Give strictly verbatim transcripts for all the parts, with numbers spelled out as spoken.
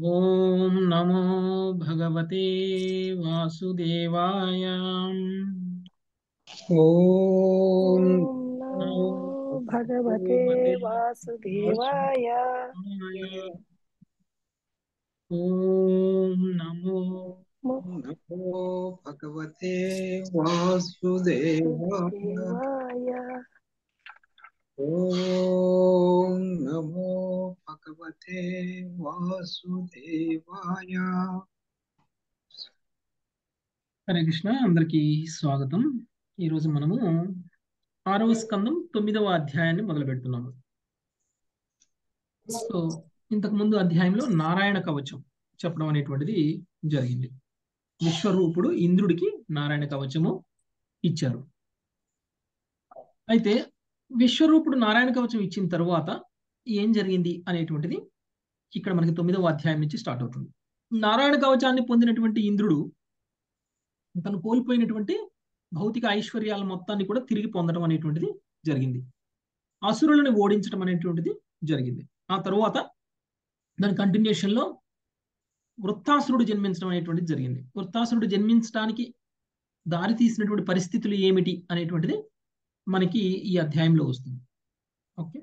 ओम नमो भगवते वासुदेवाय। ओम ॐ नमो नमो भगवते भगवते वासुदेवाय। वासुदेवाय। ओम नमो नमो भगवते वासुदेवाय। वासुदेवाय। ओम नमो भगवते वासुदेवाय। హరే కృష్ణ అందరికీ స్వాగతం. ఈ రోజు మనము ఆరవ స్కందం తొమ్మిదవ అధ్యాయాన్ని మొదలు పెడుతున్నాము. సో ఇంతకు ముందు అధ్యాయంలో నారాయణ కవచం చెప్పడం అనేటువంటిది జరిగింది. విశ్వరూపుడు ఇంద్రుడికి నారాయణ కవచము ఇచ్చారు. అయితే విశ్వరూపుడు నారాయణ కవచం ఇచ్చిన తరువాత ఏం జరిగింది అనేటువంటిది ఇక్కడ మనకి తొమ్మిదవ అధ్యాయం నుంచి స్టార్ట్ అవుతుంది. నారాయణ కవచాన్ని పొందినటువంటి ఇంద్రుడు తను కోల్పోయినటువంటి భౌతిక ఐశ్వర్యాల మొత్తాన్ని కూడా తిరిగి పొందడం అనేటువంటిది జరిగింది. అసురులను ఓడించడం అనేటువంటిది జరిగింది. ఆ తరువాత దాని కంటిన్యూషన్ లో వృత్తాసురుడు జన్మించడం అనేటువంటిది జరిగింది. వృత్తాసురుడు జన్మించడానికి దారి తీసినటువంటి పరిస్థితులు ఏమిటి అనేటువంటిది మనకి ఈ అధ్యాయంలో వస్తుంది. ఓకే,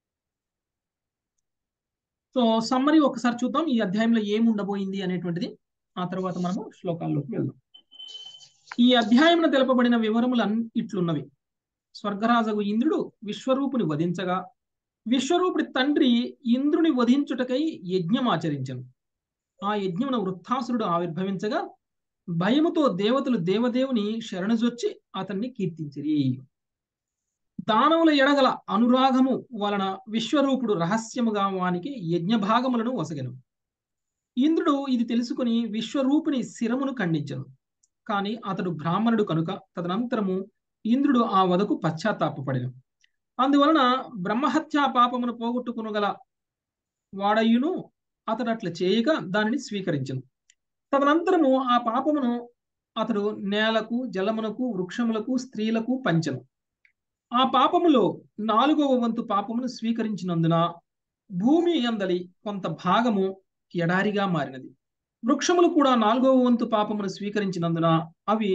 సో సమ్మరీ ఒకసారి చూద్దాం ఈ అధ్యాయంలో ఏమి ఉండబోయింది అనేటువంటిది. ఆ తర్వాత మనము శ్లోకాల్లోకి వెళ్దాం. ఈ అధ్యాయంలో తెలపబడిన వివరములు ఇట్లున్నవి. స్వర్గరాజగు ఇంద్రుడు విశ్వరూపుని వధించగా విశ్వరూపుడి తండ్రి ఇంద్రుని వధించుటకై యజ్ఞం ఆచరించను. ఆ యజ్ఞమున వృత్తాసురుడు ఆవిర్భవించగా భయముతో దేవతలు దేవదేవుని శరణుజొచ్చి అతన్ని కీర్తించిరి. దానవుల ఎడగల అనురాగము వలన విశ్వరూపుడు రహస్యముగా వానికి యజ్ఞ భాగములను వసగెను. ఇంద్రుడు ఇది తెలుసుకుని విశ్వరూపుని శిరమును ఖండించను. కాని అతడు బ్రాహ్మణుడు కనుక తదనంతరము ఇంద్రుడు ఆ వదకు పశ్చాత్తాపపడెను. అందువలన బ్రహ్మహత్యా పాపమును పోగొట్టుకునగల వాడయును అతడు అట్లా చేయక దానిని స్వీకరించను. తదనంతరము ఆ పాపమును అతడు నేలకు, జలమునకు, వృక్షములకు, స్త్రీలకు పంచెను. ఆ పాపములో నాలుగవ వంతు పాపమును స్వీకరించినందున భూమి అందలి కొంత భాగము ఎడారిగా మారినది. వృక్షములు కూడా నాలుగవ వంతు పాపమును స్వీకరించినందున అవి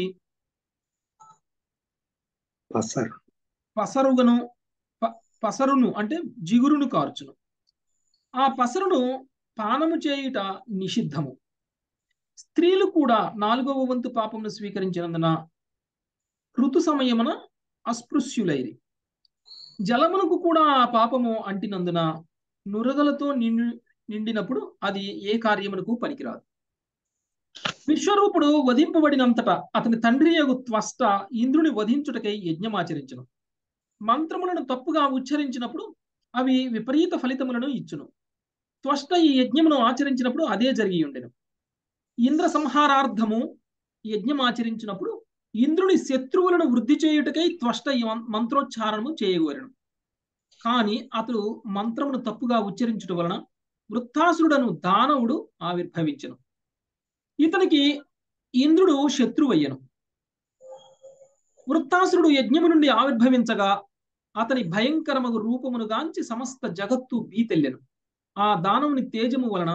పసరు పసరుగను పసరును అంటే జిగురును కార్చును. ఆ పసరును పానము చేయుట నిషిద్ధము. స్త్రీలు కూడా నాలుగవ వంతు పాపమును స్వీకరించినందున ఋతు సమయమున అస్పృశ్యులైరి. జలమునకు కూడా ఆ పాపము అంటినందున నురగలతో నిండి నిండినప్పుడు అది ఏ కార్యమునకు పనికిరాదు. విశ్వరూపుడు వధింపబడినంతటా అతని తండ్రి యగు త్వష్ట ఇంద్రుని వధించుటకై యజ్ఞమాచరించును. మంత్రములను తప్పుగా ఉచ్చరించినప్పుడు అవి విపరీత ఫలితములను ఇచ్చును. త్వష్ట ఈ యజ్ఞమును ఆచరించినప్పుడు అదే జరిగి ఉండెను. ఇంద్ర సంహారార్థము యజ్ఞం ఆచరించినప్పుడు ఇంద్రుని శత్రువులను వృద్ధి చేయుటకై త్వష్ట మంత్రోచ్చారణము చేయగోరెను. కానీ అతడు మంత్రమును తప్పుగా ఉచ్చరించుట వలన వృత్తాసురుడను దానవుడు ఆవిర్భవించెను. ఇతనికి ఇంద్రుడు శత్రువయ్యను. వృత్తాసురుడు యజ్ఞము నుండి ఆవిర్భవించగా అతని భయంకరమగు రూపమును గాంచి సమస్త జగత్తు భీతెల్లెను. ఆ దానవుని తేజము వలన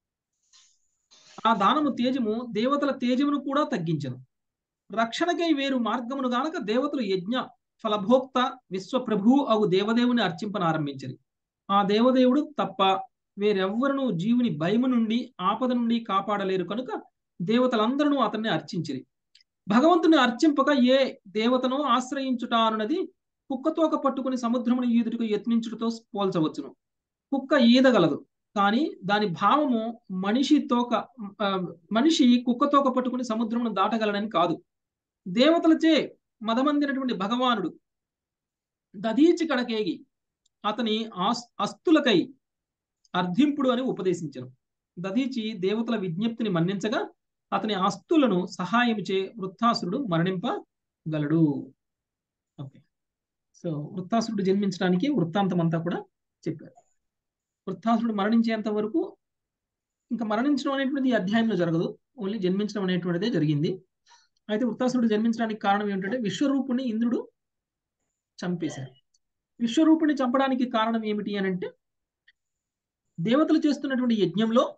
ఆ దానము తేజము దేవతల తేజమును కూడా తగ్గించెను. రక్షణకై వేరు మార్గమును గానక దేవతలు యజ్ఞ ఫలభోక్త విశ్వప్రభు అగు దేవదేవుని అర్చింపనారంభించరు. ఆ దేవదేవుడు తప్ప వేరెవ్వరూ జీవుని భయము నుండి ఆపద నుండి కాపాడలేరు కనుక దేవతలందరూ అతన్ని అర్చించిరి. భగవంతుని అర్చింపక ఏ దేవతను ఆశ్రయించుట అన్నది కుక్కతోక పట్టుకుని సముద్రమును ఈదుటకు యత్నించుటతో పోల్చవచ్చును. కుక్క ఈదగలదు, కానీ దాని భావము మనిషి తోక మనిషి కుక్కతోక పట్టుకుని సముద్రమును దాటగలడని కాదు. దేవతలచే మదమందినటువంటి భగవానుడు దధీచి కడకేగి అతని అస్తులకై అర్థింపుడు అని ఉపదేశించను. దధీచి దేవతల విజ్ఞప్తిని మన్నించగా అతని అస్తులను సహాయం చే వృత్తాసురుడు మరణింపగలడు. ఓకే, సో వృత్తాసురుడు జన్మించడానికి వృత్తాంతం అంతా కూడా చెప్పారు. వృత్తాసురుడు మరణించేంత వరకు ఇంకా మరణించడం అనేటువంటిది ఈ అధ్యాయంలో జరగదు, ఓన్లీ జన్మించడం అనేటువంటిదే జరిగింది. అయితే వృత్తాసురుడు జన్మించడానికి కారణం ఏమిటంటే విశ్వరూపుణ్ణి ఇంద్రుడు చంపేశారు. విశ్వరూపుణ్ణి చంపడానికి కారణం ఏమిటి అని అంటే దేవతలు చేస్తున్నటువంటి యజ్ఞంలో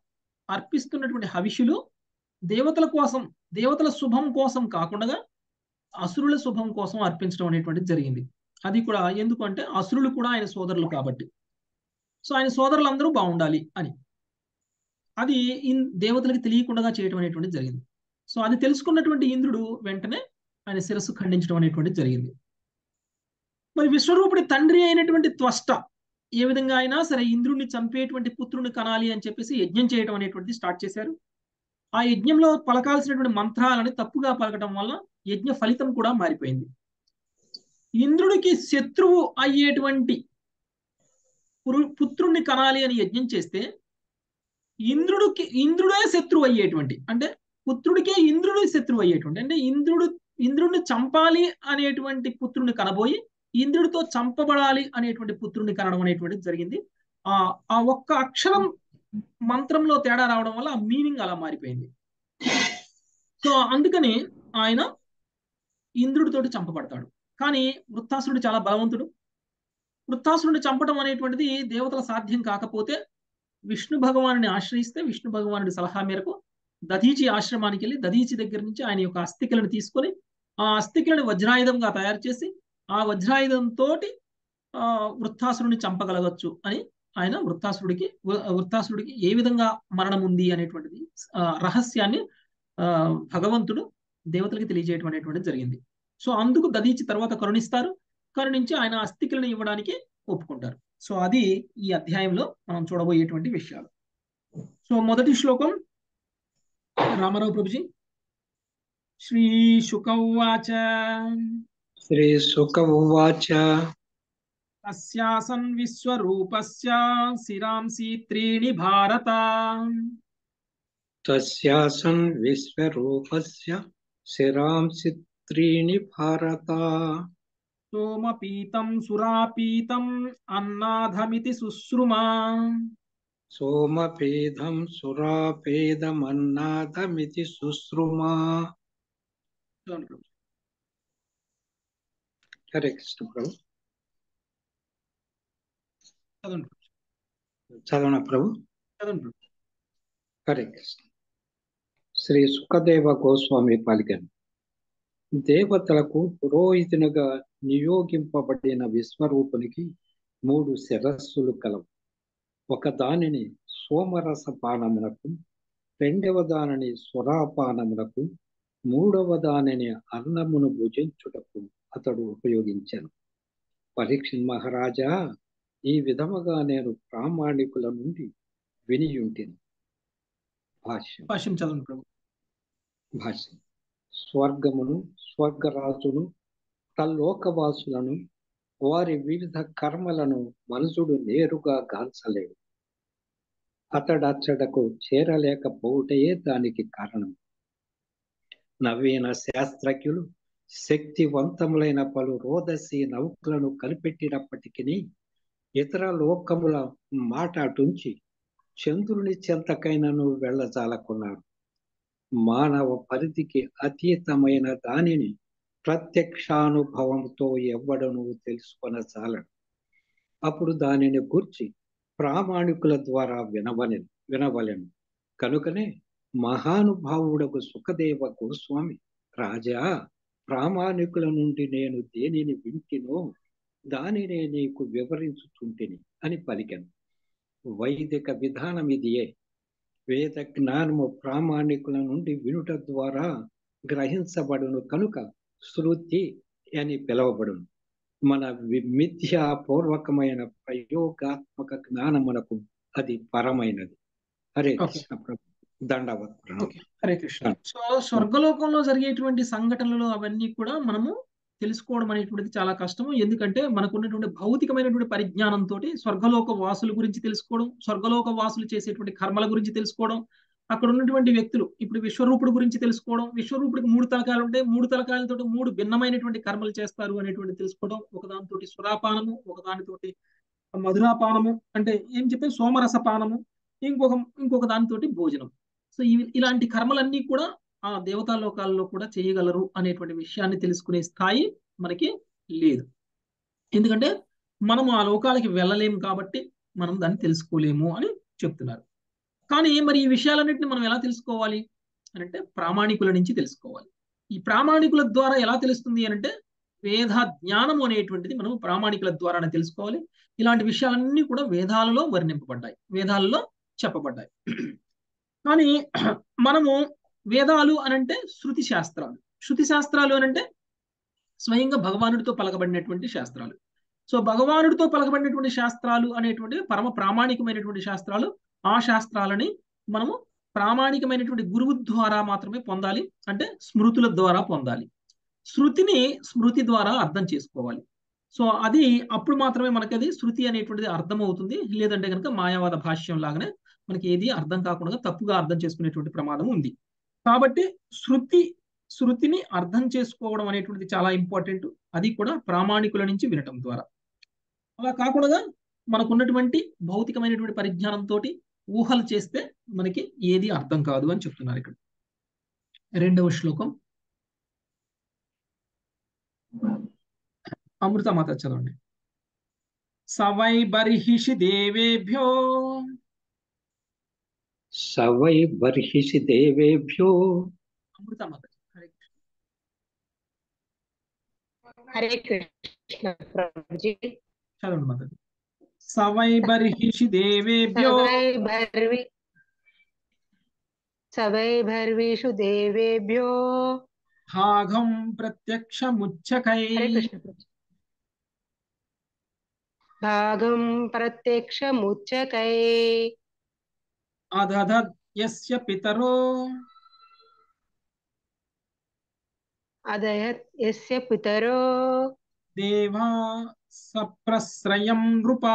అర్పిస్తున్నటువంటి హవిషులు దేవతల కోసం, దేవతల శుభం కోసం కాకుండా అసురుల శుభం కోసం అర్పించడం అనేటువంటిది జరిగింది. అది కూడా ఎందుకు అంటే అసురులు కూడా ఆయన సోదరులు కాబట్టి, సో ఆయన సోదరులందరూ బాగుండాలి అని. అది దేవతలకి తెలియకుండా చేయడం అనేటువంటిది జరిగింది. సో అది తెలుసుకున్నటువంటి ఇంద్రుడు వెంటనే ఆయన శిరస్సు ఖండించడం అనేటువంటిది జరిగింది. మరి విశ్వరూపుడి తండ్రి అయినటువంటి త్వష్ట ఏ విధంగా అయినా సరే ఇంద్రుడిని చంపేటువంటి పుత్రుని కనాలి అని చెప్పేసి యజ్ఞం చేయడం అనేటువంటిది స్టార్ట్ చేశారు. ఆ యజ్ఞంలో పలకాల్సినటువంటి మంత్రాలని తప్పుగా పలకటం వల్ల యజ్ఞ ఫలితం కూడా మారిపోయింది. ఇంద్రుడికి శత్రువు అయ్యేటువంటి పుత్రుణ్ణి కనాలి అని యజ్ఞం చేస్తే ఇంద్రుడికి ఇంద్రుడే శత్రువు అయ్యేటువంటి, అంటే పుత్రుడికే ఇంద్రుడి శత్రువు అయ్యేటువంటి, అంటే ఇంద్రుడు ఇంద్రుడిని చంపాలి అనేటువంటి పుత్రుడిని కనబోయి ఇంద్రుడితో చంపబడాలి అనేటువంటి పుత్రుడిని కనడం అనేటువంటిది జరిగింది. ఆ ఆ ఒక్క అక్షరం మంత్రంలో తేడా రావడం వల్ల ఆ మీనింగ్ అలా మారిపోయింది. సో అందుకని ఆయన ఇంద్రుడితోటి చంపబడతాడు. కానీ వృత్తాసురుడు చాలా బలవంతుడు. వృత్తాసురుడిని చంపడం అనేటువంటిది దేవతల సాధ్యం కాకపోతే విష్ణు భగవానుని ఆశ్రయిస్తే విష్ణు భగవానుడి సలహా మేరకు దధీచి ఆశ్రమానికి వెళ్ళి దధీచి దగ్గర నుంచి ఆయన యొక్క అస్థికలను తీసుకొని ఆ అస్థికలను వజ్రాయుధంగా తయారు చేసి ఆ వజ్రాయుధంతో ఆ వృత్తాసురుడిని చంపగలగచ్చు అని ఆయన వృత్తాసురుడికి వృత్తాసురుడికి ఏ విధంగా మరణం ఉంది అనేటువంటిది రహస్యాన్ని ఆ భగవంతుడు దేవతలకి తెలియజేయడం అనేటువంటిది జరిగింది. సో అందుకు దధీచి తర్వాత కరుణిస్తారు. కరుణించి ఆయన అస్థికలను ఇవ్వడానికి ఒప్పుకుంటారు. సో అది ఈ అధ్యాయంలో మనం చూడబోయేటువంటి విషయాలు. సో మొదటి శ్లోకం రామారావు ప్రభుజీ. శ్రీ శుక ఉవాచ శ్రీ శుక ఉవాచ తస్యాసన్ విశ్వరూపస్య శిరాంసి త్రీణి భారత. తస్యాసన్ విశ్వరూపస్య శిరాంసి త్రీణి భారత. సోమపీతం సురాపీతం అన్నాధమితి శుశ్రుమా. సోమపేదం సురాపేదమన్నాదమితి శుశ్రుమా. హరే కృష్ణ ప్రభు. చదవనా ప్రభు? హరే కృష్ణ. శ్రీ సుఖదేవ గోస్వామి పలికెను. దేవతలకు పురోహితునిగా నియోగింపబడిన విశ్వరూపునికి మూడు శిరస్సులు కలవు. ఒక దానిని సోమరస పానమునకు, రెండవ దానిని స్వరాపానమునకు, మూడవ దానిని అన్నమును భుజించుటకు అతడు ఉపయోగించాను. పరీక్షిత్ మహారాజా, ఈ విధముగా నేను ప్రామాణికుల నుండి వినియుంటిని. భాష్యం భాష్యం చదవండి ప్రభు. భాష్యం. స్వర్గమును, స్వర్గరాజును, తల్లోకవాసులను, వారి వివిధ కర్మలను మనుషుడు నేరుగా గాంచలేడు. అతడచ్చడకు చేరలేకపోవటయే దానికి కారణం. నవీన శాస్త్రజ్ఞులు శక్తివంతములైన పలు రోదసి నౌకలను కనిపెట్టినప్పటికీ ఇతర లోకముల మాట అటుంచి చంద్రుని చెంతకైనను వెళ్ళజాలకున్నారు. మానవ పరిధికి అతీతమైన దానిని ప్రత్యక్షానుభవంతో ఎవ్వడను తెలుసుకొనజాలడు. అప్పుడు దానిని గూర్చి ప్రామాణికుల ద్వారా వినవలెను వినవలెను కనుకనే మహానుభావుడకు సుఖదేవ గోస్వామి, రాజా, ప్రామాణికుల నుండి నేను దేనిని వింటినో దానినే నీకు వివరించుచుంటిని అని పలికెను. వైదిక విధానం ఇదియే. వేద జ్ఞానము ప్రామాణికుల నుండి వినుట ద్వారా గ్రహించబడును కనుక శృతి అని పిలువబడును. మన మిథ్యాపూర్వకమైన ప్రయోగాత్మక జ్ఞానమునకు అది పరమైనది. హరే కృష్ణ ప్రభు. దండవత్. హరే కృష్ణ. సో స్వర్గలోకంలో జరిగేటువంటి సంఘటనలు అవన్నీ కూడా మనము తెలుసుకోవడం అనేటువంటిది చాలా కష్టము. ఎందుకంటే మనకు ఉన్నటువంటి భౌతికమైనటువంటి పరిజ్ఞానంతో స్వర్గలోక వాసుల గురించి తెలుసుకోవడం, స్వర్గలోక వాసులు చేసేటువంటి కర్మల గురించి తెలుసుకోవడం, అక్కడ ఉన్నటువంటి వ్యక్తులు ఇప్పుడు విశ్వరూపుడు గురించి తెలుసుకోవడం, విశ్వరూపుడికి మూడు తలకాయలు ఉంటాయి, మూడు తలకాయలతో మూడు భిన్నమైనటువంటి కర్మలు చేస్తారు అనేటువంటి తెలుసుకోవడం, ఒకదానితోటి సురాపానము, ఒకదానితోటి మధురాపానము అంటే ఏం చెప్పే సోమరస పానము, ఇంకొక ఇంకొక దానితోటి భోజనం. సో ఇవి ఇలాంటి కర్మలన్నీ కూడా ఆ దేవతా లోకాల్లో కూడా చేయగలరు అనేటువంటి విషయాన్ని తెలుసుకునే స్థాయి మనకి లేదు. ఎందుకంటే మనము ఆ లోకాలకి వెళ్ళలేము కాబట్టి మనం దాన్ని తెలుసుకోలేము అని చెప్తున్నారు. కానీ మరి ఈ విషయాలన్నింటినీ మనం ఎలా తెలుసుకోవాలి అని అంటే ప్రామాణికుల నుంచి తెలుసుకోవాలి. ఈ ప్రామాణికుల ద్వారా ఎలా తెలుస్తుంది అని అంటే వేద జ్ఞానము అనేటువంటిది మనం ప్రామాణికుల ద్వారానే తెలుసుకోవాలి. ఇలాంటి విషయాలన్నీ కూడా వేదాలలో వర్ణింపబడ్డాయి, వేదాలలో చెప్పబడ్డాయి. కానీ మనము వేదాలు అనంటే శృతి శాస్త్రాలు, శృతి శాస్త్రాలు అనంటే స్వయంగా భగవానుడితో పలకబడినటువంటి శాస్త్రాలు. సో భగవానుడితో పలకబడినటువంటి శాస్త్రాలు అనేటువంటివి పరమ ప్రామాణికమైనటువంటి శాస్త్రాలు. ఆ శాస్త్రాలని మనము ప్రామాణికమైనటువంటి గురువు ద్వారా మాత్రమే పొందాలి, అంటే స్మృతుల ద్వారా పొందాలి. శృతిని స్మృతి ద్వారా అర్థం చేసుకోవాలి. సో అది అప్పుడు మాత్రమే మనకి అది శృతి అనేటువంటిది అర్థమవుతుంది. లేదంటే కనుక మాయావాద భాష్యం లాగానే మనకి ఏది అర్థం కాకుండా తప్పుగా అర్థం చేసుకునేటువంటి ప్రమాదం ఉంది. కాబట్టి శృతి శృతిని అర్థం చేసుకోవడం అనేటువంటిది చాలా ఇంపార్టెంట్. అది కూడా ప్రామాణికుల నుంచి వినటం ద్వారా. అలా కాకుండా మనకున్నటువంటి భౌతికమైనటువంటి పరిజ్ఞానంతో ఊహలు చేస్తే మనకి ఏది అర్థం కాదు అని చెప్తున్నారు ఇక్కడ. రెండవ శ్లోకం అమృతమాత చదవండి. సవై బర్హిషి దేవేభ్యో సవై బర్హిషి దేవేభ్యో అమృతమాత హరే కృష్ణ ప్రభుజీ. చదవండి మాతాజీ. సవై బర్హిషి దేవేభ్యో సవై భర్వి సవై భర్విషు దేవేభ్యో భాగం ప్రత్యక్షముచ్ఛకై హరే కృష్ణ ప్రభుజీ. భాగం ప్రత్యక్షముచ్ఛకై అదధద్ యస్య పితరో అదయత్ యస్య పితరో దేవా సప్రశ్రయం నృపా.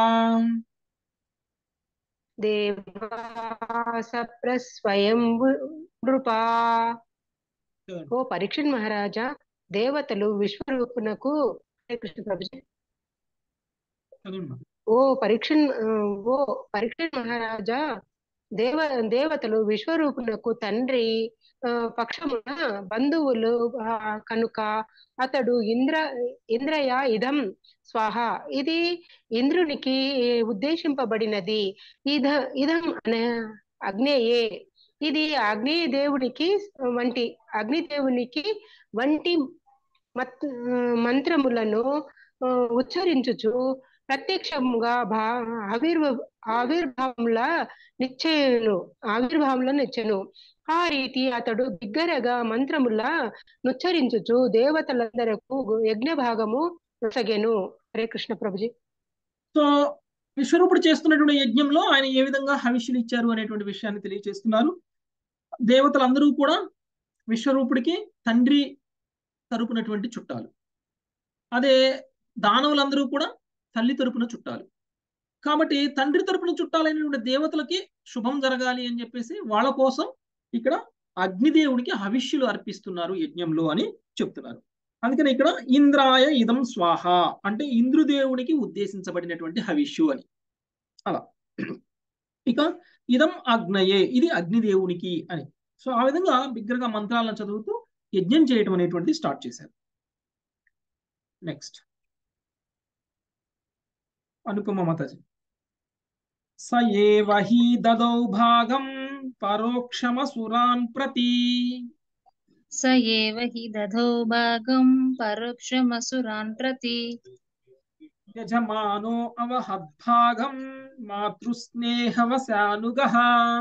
దేవాస ప్రస్వయం నృపా. ఓ పరీక్షణ్ మహారాజా, దేవతలు విశ్వరూపునకు హరే కృష్ణ ప్రభుజీ. చదవండి. ఓ పరీక్షణ్ ఓ పరీక్షణ్ మహారాజా, దేవ దేవతలు విశ్వరూపునకు తండ్రి ఆ, పక్షమున బంధువులు ఆ, కనుక అతడు ఇంద్ర ఇంద్రయ ఇదం స్వాహ, ఇది ఇంద్రునికి ఉద్దేశింపబడినది. ఇద ఇదం అనే అగ్నేయే, ఇది అగ్నేయ దేవునికి వంటి అగ్నిదేవునికి వంటి మత్ మంత్రములను ఆ, ఉచ్చరించుచు ప్రత్యక్షంగా భా ఆవిర్భ ఆవిర్భావంలా నిశ్చయను ఆవిర్భావంలో నిచ్చెను. ఆ రీతి అతడు బిగ్గరగా మంత్రములా నుచ్చరించుచు దేవతలందరకు యజ్ఞ భాగము నొసగెను. హరే కృష్ణ ప్రభుజీ. సో విశ్వరూపుడు చేస్తున్నటువంటి యజ్ఞంలో ఆయన ఏ విధంగా హవిష్యులు ఇచ్చారు అనేటువంటి విషయాన్ని తెలియజేస్తున్నారు. దేవతలందరూ కూడా విశ్వరూపుడికి తండ్రి తరపునటువంటి చుట్టాలు, అదే దానవులందరూ కూడా తల్లి తరపున చుట్టాలు. కాబట్టి తండ్రి తరపున చుట్టాలైనటువంటి దేవతలకి శుభం జరగాలి అని చెప్పేసి వాళ్ళ కోసం ఇక్కడ అగ్నిదేవునికి హవిష్యులు అర్పిస్తున్నారు యజ్ఞంలో అని చెప్తున్నారు. అందుకని ఇక్కడ ఇంద్రాయ ఇదం స్వాహ అంటే ఇంద్రుదేవునికి ఉద్దేశించబడినటువంటి హవిష్యు అని. అలా ఇక ఇదం అగ్నయే, ఇది అగ్నిదేవునికి అని. సో ఆ విధంగా బిగ్గరగా మంత్రాలను చదువుతూ యజ్ఞం చేయటం అనేటువంటిది స్టార్ట్ చేశారు. నెక్స్ట్ అనుపమ మాతాజీ. స ఏవ హి దదౌ భాగం పరోక్షమసురాన్ ప్రతి స ఏవ హి దధౌ భాగం పరోక్షమసురాన్ ప్రతి యజమానో అవహద్భాగం మాతృస్నేహవశానుగః.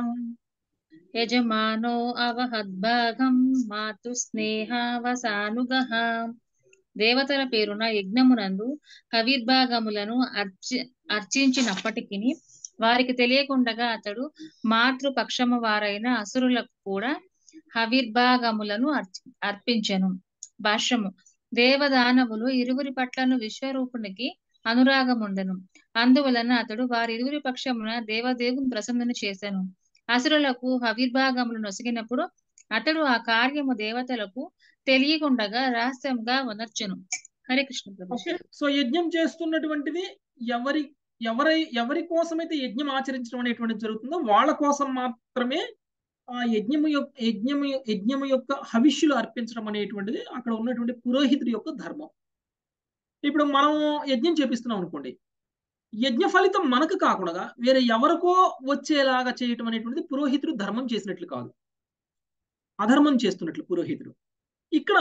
యజమానో అవహద్భాగం మాతృస్నేహవసానుగః. దేవతల పేరున యజ్ఞమునందు హవిర్భాగములను అర్చి అర్చించినప్పటికీ వారికి తెలియకుండగా అతడు మాతృపక్షము వారైన అసురులకు కూడా హవిర్భాగములను అర్చి అర్పించెను. భాష్యము. దేవదానవులు ఇరువురి పట్లను విశ్వరూపునికి అనురాగముండెను. అందువలన అతడు వారిరువురి పక్షమున దేవదేవుని ప్రసన్నుని చేసెను. అసురులకు హవిర్భాగములు నొసగినప్పుడు అతడు ఆ కార్యము దేవతలకు తెలియకుండగా రహస్యంగా వనర్చెను. హరే కృష్ణ ప్రభు. సో యజ్ఞం చేస్తున్నటువంటిది ఎవరి ఎవరి ఎవరి కోసమైతే యజ్ఞం ఆచరించడం అనేటువంటిది జరుగుతుందో వాళ్ళ కోసం మాత్రమే ఆ యజ్ఞము యొక్క యజ్ఞము యజ్ఞము యొక్క హవిష్యులు అర్పించడం అనేటువంటిది అక్కడ ఉన్నటువంటి పురోహితుడి యొక్క ధర్మం. ఇప్పుడు మనం యజ్ఞం చేపిస్తున్నాం అనుకోండి, యజ్ఞ ఫలితం మనకు కాకుండా వేరే ఎవరికో వచ్చేలాగా చేయటం అనేటువంటిది పురోహితుడు ధర్మం చేసినట్లు కాదు, అధర్మం చేస్తున్నట్లు పురోహితుడు. ఇక్కడ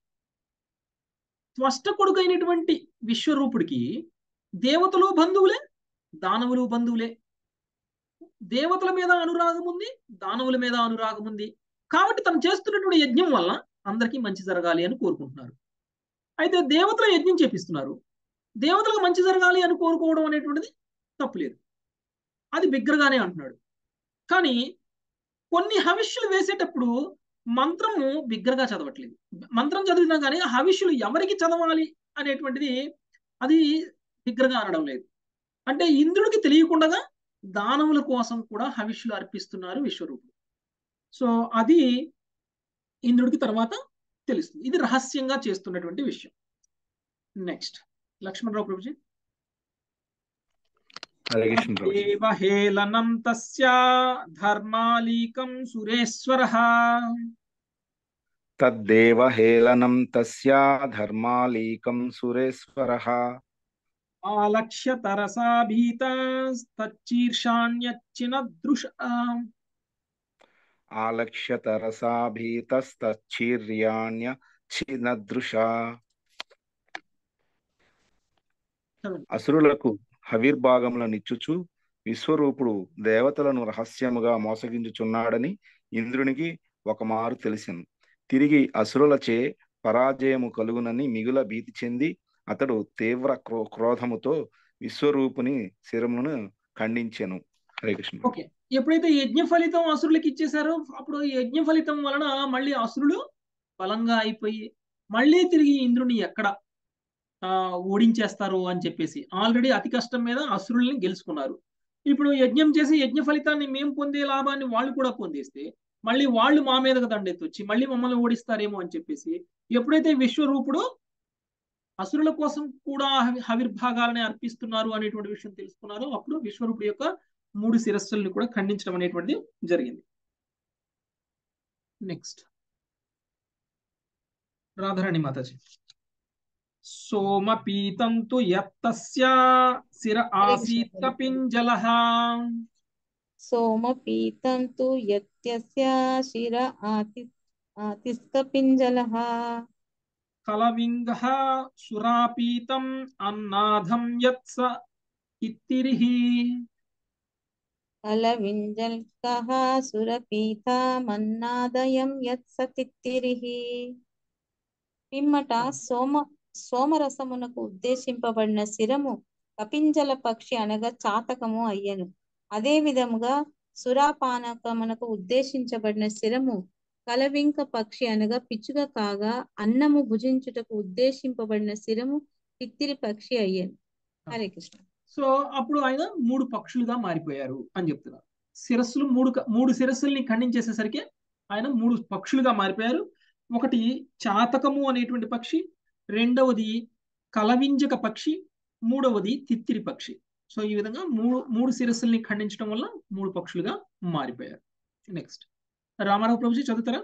త్వష్ట కొడుకైనటువంటి విశ్వరూపుడికి దేవతలు బంధువులే, దానవులు బంధువులే. దేవతల మీద అనురాగం ఉంది, దానవుల మీద అనురాగం ఉంది. కాబట్టి తను చేస్తున్నటువంటి యజ్ఞం వల్ల అందరికీ మంచి జరగాలి అని కోరుకుంటున్నారు. అయితే దేవతల యజ్ఞం చేపిస్తున్నారు, దేవతలకు మంచి జరగాలి అని కోరుకోవడం అనేటువంటిది తప్పులేదు, అది బిగ్గరగానే అంటున్నాడు. కానీ కొన్ని హవిష్యులు వేసేటప్పుడు మంత్రము బిగ్గరగా చదవట్లేదు. మంత్రం చదివినా కానీ హవిష్యులు ఎవరికి చదవాలి అనేటువంటిది అది బిగ్గరగా అనడం లేదు. అంటే ఇంద్రుడికి తెలియకుండా దానవుల కోసం కూడా హవిష్యులు అర్పిస్తున్నారు విశ్వరూపుడు. సో అది ఇంద్రుడికి తర్వాత తెలుస్తుంది. ఇది రహస్యంగా చేస్తున్నటువంటి విషయం. నెక్స్ట్ లక్ష్మణరావు ప్రభుజీ. దేవహేళనం తస్య ధర్మాలీకం సురేశ్వరః తద్దేవహేళనం తస్య ధర్మాలీకం సురేశ్వరః ఆలక్ష్య తరసా భీతస్తచ్చీర్షాణ్యచ్చిన దృశ ఆలక్ష్య తరసా భీతస్తచ్చీర్యాణ్య చినదృశ. అసురులకు హవిర్భాగములనిచ్చుచు విశ్వరూపుడు దేవతలను రహస్యముగా మోసగించుచున్నాడని ఇంద్రునికి ఒకమారు తెలిసెను. తిరిగి అసురులచే పరాజయము కలుగునని మిగుల భీతి చెంది అతడు తీవ్ర క్రో క్రోధముతో విశ్వరూపుని శిరమును ఖండించెను. హరే కృష్ణ. ఓకే, ఎప్పుడైతే యజ్ఞ ఫలితం అసురులకు ఇచ్చేశారో అప్పుడు యజ్ఞ ఫలితం వలన మళ్ళీ అసురులు బలంగా అయిపోయి మళ్ళీ తిరిగి ఇంద్రుని ఎక్కడ ఆ ఓడించేస్తారు అని చెప్పేసి ఆల్రెడీ అతి కష్టం మీద అసురుల్ని గెలుచుకున్నారు. ఇప్పుడు యజ్ఞం చేసి యజ్ఞ ఫలితాన్ని మేము పొందే లాభాన్ని వాళ్ళు కూడా పొందేస్తే మళ్ళీ వాళ్ళు మా మీదకు దండెత్తొచ్చి మళ్ళీ మమ్మల్ని ఓడిస్తారేమో అని చెప్పేసి ఎప్పుడైతే విశ్వరూపుడు అసురుల కోసం కూడా హవిర్భాగాలని అర్పిస్తున్నారు అనేటువంటి విషయం తెలుసుకున్నారో అప్పుడు విశ్వరూపుడు యొక్క మూడు శిరస్సుల్ని కూడా ఖండించడం అనేటువంటిది జరిగింది. నెక్స్ట్ రాధారాణి మాతాజీ. సోమపీతంతు యత్తస్య శిర ఆసీత్ కపింజలః సోమపీతంతు యత్యస్య శిర ఆతి ఆతిస్కపింజలః కలవింగః సురాపీతం అన్నాధం యత్స ఇత్తిరిః కలవింజల్కః సురపీతమన్నాదయం యత్సతిత్తిరిః. పిమ్మట సోమ సోమరసమునకు ఉద్దేశింపబడిన శిరము కపింజల పక్షి అనగా చాతకము అయ్యను. అదే విధముగా సురాపానకమునకు ఉద్దేశించబడిన శిరము కలవింక పక్షి అనగా పిచ్చుక కాగా అన్నము భుజించుటకు ఉద్దేశింపబడిన శిరము తిత్తిరి పక్షి అయ్యను. హరే కృష్ణ. సో అప్పుడు ఆయన మూడు పక్షులుగా మారిపోయారు అని చెప్తున్నారు. శిరస్సులు మూడు మూడు శిరస్సుల్ని ఖండించేసేసరికి ఆయన మూడు పక్షులుగా మారిపోయారు. ఒకటి చాతకము అనేటువంటి పక్షి, రెండవది కలవింజక పక్షి, మూడవది తిత్తిరి పక్షి. సో ఈ విధంగా మూడు మూడు శిరస్సుల్ని ఖండించడం వల్ల మూడు పక్షులుగా మారిపోయారు. నెక్స్ట్ రామారావు ప్రభుజీ చదువుతారా?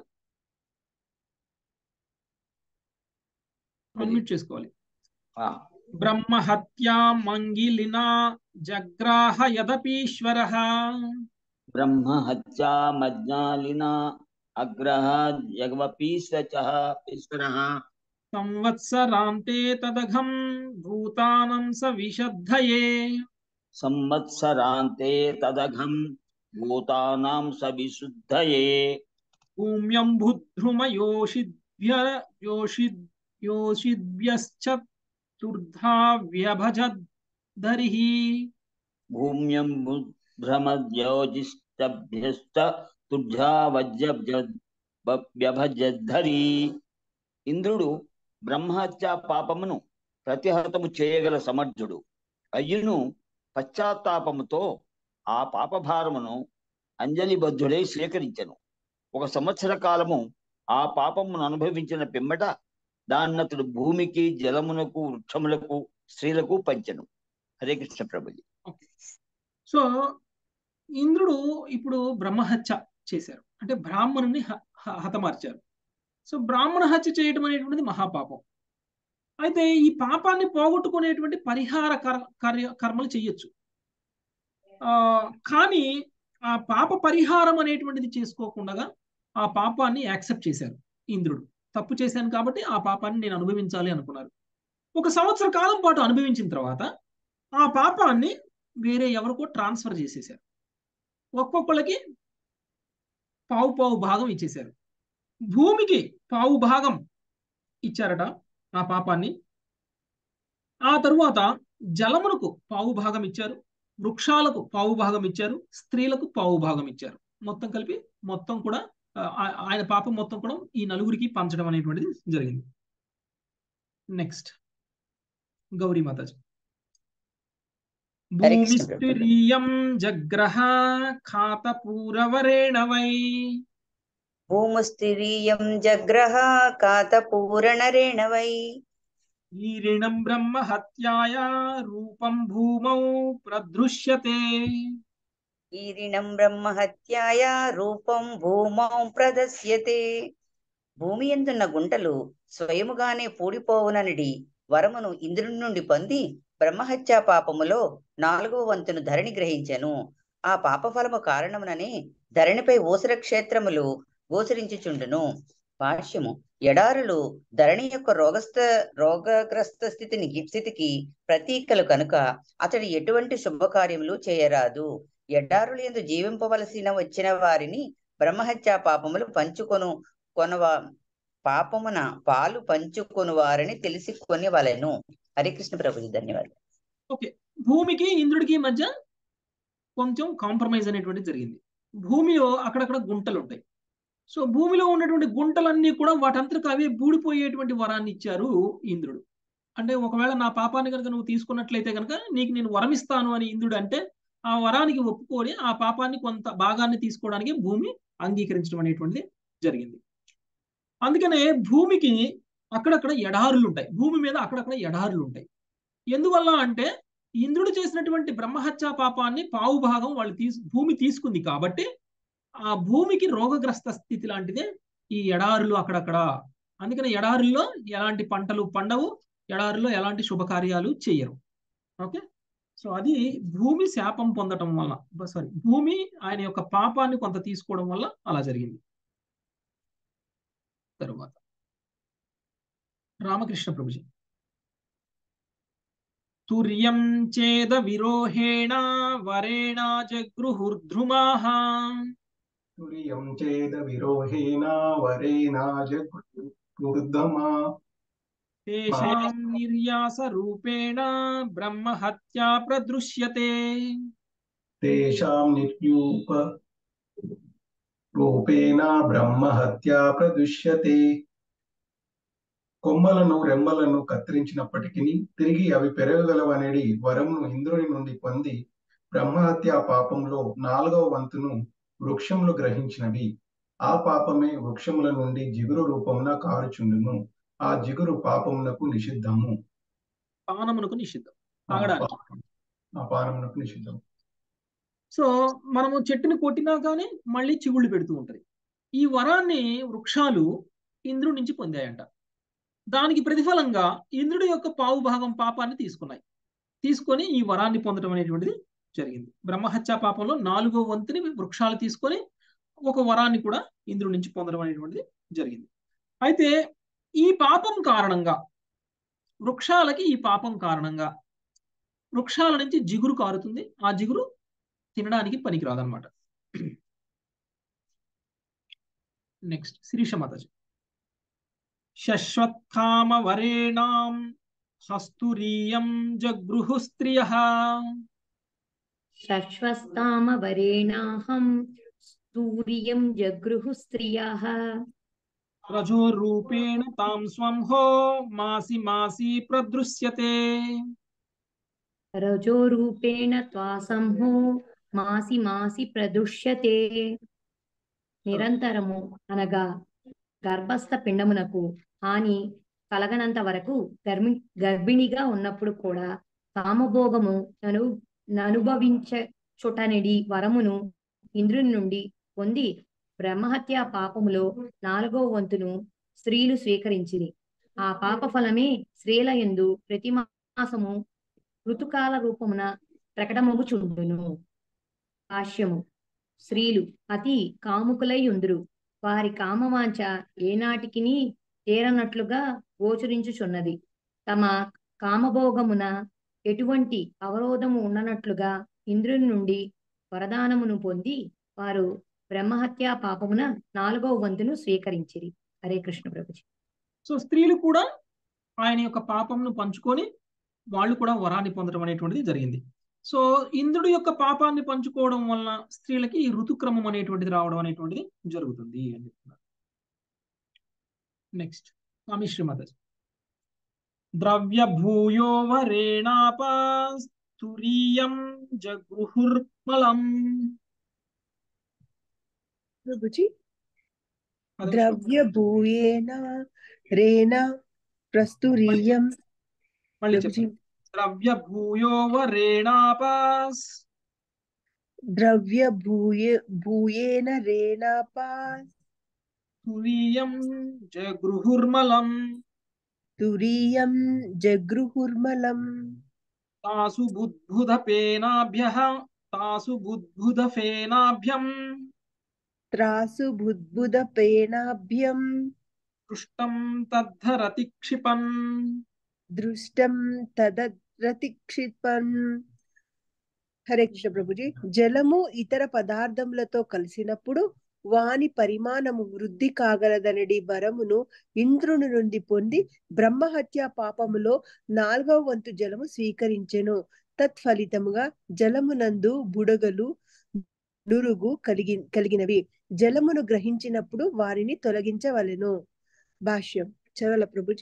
అన్మ్యూట్ చేసుకోవాలి. బ్రహ్మహత్యా మంగిలినా జగ్రాహ యదపీశ్వరః బ్రహ్మహత్యా మజ్ఞాలినా అగ్రహ జగవపీశ్వరః ఈశ్వరః సంవత్సరాంతే తదఘం భూతానం స విశద్ధయే సంవత్సరాంతే తదఘం భూతానాం స విశుద్ధయే భూమ్యం బుద్ధ్రుమయోషిద్భ్య యోషిద్ యోషిద్భ్యశ్చతుర్ధా వ్యభజద్ధరిః భూమ్యం భ్రమద్యోజిష్టభ్యశ్చ తుర్జా వ్యభజద్ధరి. ఇంద్రుడు బ్రహ్మహత్యా పాపమును ప్రతిహతము చేయగల సమర్థుడు అయ్యును పశ్చాత్తాపముతో ఆ పాపభారమును అంజలిబద్ధుడై స్వీకరించెను. ఒక సంవత్సర కాలము ఆ పాపమును అనుభవించిన పిమ్మట దాన్నతుడు భూమికి, జలమునకు, వృక్షములకు, స్త్రీలకు పంచెను. హరే కృష్ణ ప్రభుజీ. సో ఇంద్రుడు ఇప్పుడు బ్రహ్మహత్య చేశారు అంటే బ్రాహ్మణుని హతమార్చారు. సో బ్రాహ్మణ హత్య చేయడం అనేటువంటిది మహాపాపం. అయితే ఈ పాపాన్ని పోగొట్టుకునేటువంటి పరిహార కార్య కర్మలు చెయ్యొచ్చు. ఆ కానీ ఆ పాప పరిహారం అనేటువంటిది చేసుకోకుండా ఆ పాపాన్ని యాక్సెప్ట్ చేశారు ఇంద్రుడు. తప్పు చేశాను కాబట్టి ఆ పాపాన్ని నేను అనుభవించాలి అనుకున్నారు. ఒక సంవత్సర కాలం పాటు అనుభవించిన తర్వాత ఆ పాపాన్ని వేరే ఎవరికో ట్రాన్స్ఫర్ చేసేసారు. ఒక్కొక్కళ్ళకి పావు పావు భాగం ఇచ్చేశారు. భూమికి పావు భాగం ఇచ్చారట ఆ పాపాన్ని. ఆ తరువాత జలమునకు పావు భాగం ఇచ్చారు, వృక్షాలకు పావు భాగం ఇచ్చారు, స్త్రీలకు పావు భాగం ఇచ్చారు. మొత్తం కలిపి మొత్తం కూడా ఆయన పాపం మొత్తం కూడా ఈ నలుగురికి పంచడం అనేటువంటిది జరిగింది. నెక్స్ట్ గౌరీ మాతాజీ. భూమిస్త్రీయం జగ్రహ ఖాతపూరవరేణ వై భూముస్తిరీయం జగ్రహ ఖాతపూరణరేణ వై ఈరిణం బ్రహ్మ హత్యాయ రూపం భూమౌ ప్రదృశ్యతే ఈరిణం బ్రహ్మ హత్యాయ రూపం భూమౌ ప్రదశ్యతే. భూమి యందున్న గుంటలు స్వయముగానే పూడిపోవుననిడి వరమును ఇంద్రుని నుండి పొంది బ్రహ్మహత్యా పాపములో నాలుగో వంతును ధరణి గ్రహించెను. ఆ పాపఫలము కారణముననే ధరణిపై ఊసర క్షేత్రములు గోచరించుచుండును. భాష్యము. ఎడారులు ధరణి యొక్క రోగస్థ రోగగ్రస్త స్థితిని స్థితికి ప్రతీకలు కనుక అతడు ఎటువంటి శుభకార్యములు చేయరాదు. ఎడారులు యందు జీవింపవలసిన వచ్చిన వారిని బ్రహ్మహత్యా పాపములు పంచుకొను కొనవా పాపమున పాలు పంచుకొని వారిని తెలిసి కొనివలెను. హరికృష్ణ ప్రభుజీ, ధన్యవాదాలు. ఓకే, భూమికి ఇంద్రుడికి మధ్య కొంచెం కాంప్రమైజ్ అనేటువంటిది జరిగింది. భూమిలో అక్కడక్కడ గుంటలు ఉంటాయి. సో భూమిలో ఉన్నటువంటి గుంటలన్నీ కూడా వాటంతరకు అవే బూడిపోయేటువంటి వరాన్ని ఇచ్చారు ఇంద్రుడు. అంటే ఒకవేళ నా పాపాన్ని కనుక నువ్వు తీసుకున్నట్లయితే కనుక నీకు నేను వరం ఇస్తాను అని ఇంద్రుడు అంటే ఆ వరానికి ఒప్పుకొని ఆ పాపాన్ని కొంత భాగాన్ని తీసుకోవడానికి భూమి అంగీకరించడం అనేటువంటిది జరిగింది. అందుకనే భూమికి అక్కడక్కడ ఎడారులు ఉంటాయి. భూమి మీద అక్కడక్కడ ఎడారులు ఉంటాయి. ఎందువల్ల అంటే ఇంద్రుడు చేసినటువంటి బ్రహ్మహత్యా పాపాన్ని పావు భాగం వాళ్ళు తీసు భూమి తీసుకుంది కాబట్టి ఆ భూమికి రోగగ్రస్త స్థితి లాంటిదే ఈ ఎడారులు అక్కడక్కడ. అందుకని ఎడారుల్లో ఎలాంటి పంటలు పండవు, ఎడారుల్లో ఎలాంటి శుభకార్యాలు చేయరు. ఓకే, సో అది భూమి శాపం పొందటం వల్ల, సారీ భూమి ఆయన యొక్క పాపాన్ని కొంత తీసుకోవడం వల్ల అలా జరిగింది. తరువాత రామకృష్ణ ప్రభుజీ. తుర్యం చేద విరోహేణ వరేణ జగృహుర్ధ్రుమాః తుర్యం చేద విరోహేణ వరేణ జగృహుర్ధ్రుమా తేషాం నిర్యాస రూపేణ బ్రహ్మహత్యా ప్రదృశ్యతే తేషాం నిర్యూప రూపేణ బ్రహ్మహత్యా ప్రదృశ్యతే. కొమ్మలను రెమ్మలను కత్తిరించినప్పటికీ తిరిగి అవి పెరగగలవనేది వరమును ఇంద్రుని నుండి పొంది బ్రహ్మహత్యా పాపంలో నాలుగవ వంతును వృక్షములు గ్రహించినవి. ఆ పాపమే వృక్షముల నుండి జిగురు రూపమున కారుచుండును. ఆ జిగురు పాపమునకు నిషిద్ధము. పానమునకు నిషిద్ధం, తాగడానికి. ఆ పానమునకు నిషిద్ధం. సో మనము చెట్టుని కొట్టినా కానీ మళ్ళీ చిగుళ్ళు పెడుతూ ఉంటాయి. ఈ వరాన్ని వృక్షాలు ఇంద్రుడి నుంచి పొందాయంట. దానికి ప్రతిఫలంగా ఇంద్రుడి యొక్క పావు భాగం పాపాన్ని తీసుకున్నాయి. తీసుకొని ఈ వరాన్ని పొందడం అనేటువంటిది జరిగింది. బ్రహ్మహత్యా పాపంలో నాలుగో వంతుని వృక్షాలు తీసుకొని ఒక వరాన్ని కూడా ఇంద్రుడి నుంచి పొందడం అనేటువంటిది జరిగింది. అయితే ఈ పాపం కారణంగా వృక్షాలకి ఈ పాపం కారణంగా వృక్షాల నుంచి జిగురు కారుతుంది. ఆ జిగురు తినడానికి పనికిరాదనమాట. నెక్స్ట్ శిరీష మాతాజీ. శశ్వత్కామ వరేణాం హస్తురీయం జగృహు స్త్రియః శశ్వత్కామ వరేణాహం స్తూరియం జగృహు స్త్రియః రజో రూపేణ తాం స్వంహో మాసి మాసి ప్రదృశ్యతే రజో రూపేణ త్వాసంహో మాసి మాసి ప్రదృశ్యతే. నిరంతరము అనగా గర్భస్థ పిండమునకు హాని కలగనంత వరకు గర్భి గర్భిణిగా ఉన్నప్పుడు కూడా కామభోగము నను ననుభవించుటనిడి వరమును ఇంద్రుని నుండి పొంది బ్రహ్మహత్యా పాపములో నాలుగో వంతును స్త్రీలు స్వీకరించిరి. ఆ పాప ఫలమే స్త్రీల యందు ప్రతి మాసము ఋతుకాల రూపమున ప్రకటమగుచుండును. భాష్యము. స్త్రీలు అతి కాముకులై ఉందురు. వారి కామవాంఛ ఏనాటికిని తీరనట్లుగా గోచరించుచున్నది. తమ కామభోగమున ఎటువంటి అవరోధము ఉండనట్లుగా ఇంద్రుని నుండి వరదానమును పొంది వారు బ్రహ్మహత్యా పాపమున నాలుగవ వంతును స్వీకరించిరి. హరే కృష్ణ ప్రభుజీ. సో స్త్రీలు కూడా ఆయన యొక్క పాపంను పంచుకొని వాళ్ళు కూడా వరాన్ని పొందడం అనేటువంటిది జరిగింది. సో ఇంద్రుడి యొక్క పాపాన్ని పంచుకోవడం వలన స్త్రీలకి ఈ ఋతుక్రమం అనేటువంటిది రావడం అనేటువంటిది జరుగుతుంది అని చెప్తున్నారు. నెక్స్ట్ స్వామి శ్రీమతి. ద్రవ్య భూయో వరేణాపస్తురీయం జగృహుర్మలం. ప్రభుజీ, ద్రవ్య భూయేన రేణ ప్రస్తురీయం. మళ్ళీ చెప్పండి. ద్రవ్య భూయో వరేణాపస్ ద్రవ్య భూయ భూయేన రేణాపస్ తురీయం జగృహుర్మలం. తురీయం జగృహుర్మలం. తాసు బుద్భుదఫేనాభ్యః తాసు బుద్భుదఫేనాభ్యం త్రాసు బుద్భుదఫేనాభ్యం దృష్టం తద్ధరతి క్షిపన్. దృష్టం తదరతి క్షిపన్. హరే కృష్ణ ప్రభుజీ. జలము ఇతర పదార్థములతో కలిసినప్పుడు వాని పరిమాణము వృద్ధి కాగలదనడి వరమును ఇంద్రుని నుండి పొంది బ్రహ్మహత్య పాపములో నాలుగవ వంతు జలము స్వీకరించెను. తత్ఫలితముగా జలమునందు బుడగలు నురుగు కలిగి కలిగినవి. జలమును గ్రహించినప్పుడు వారిని తొలగించవలెను. భాష్యం చదవాల ప్రభుజీ.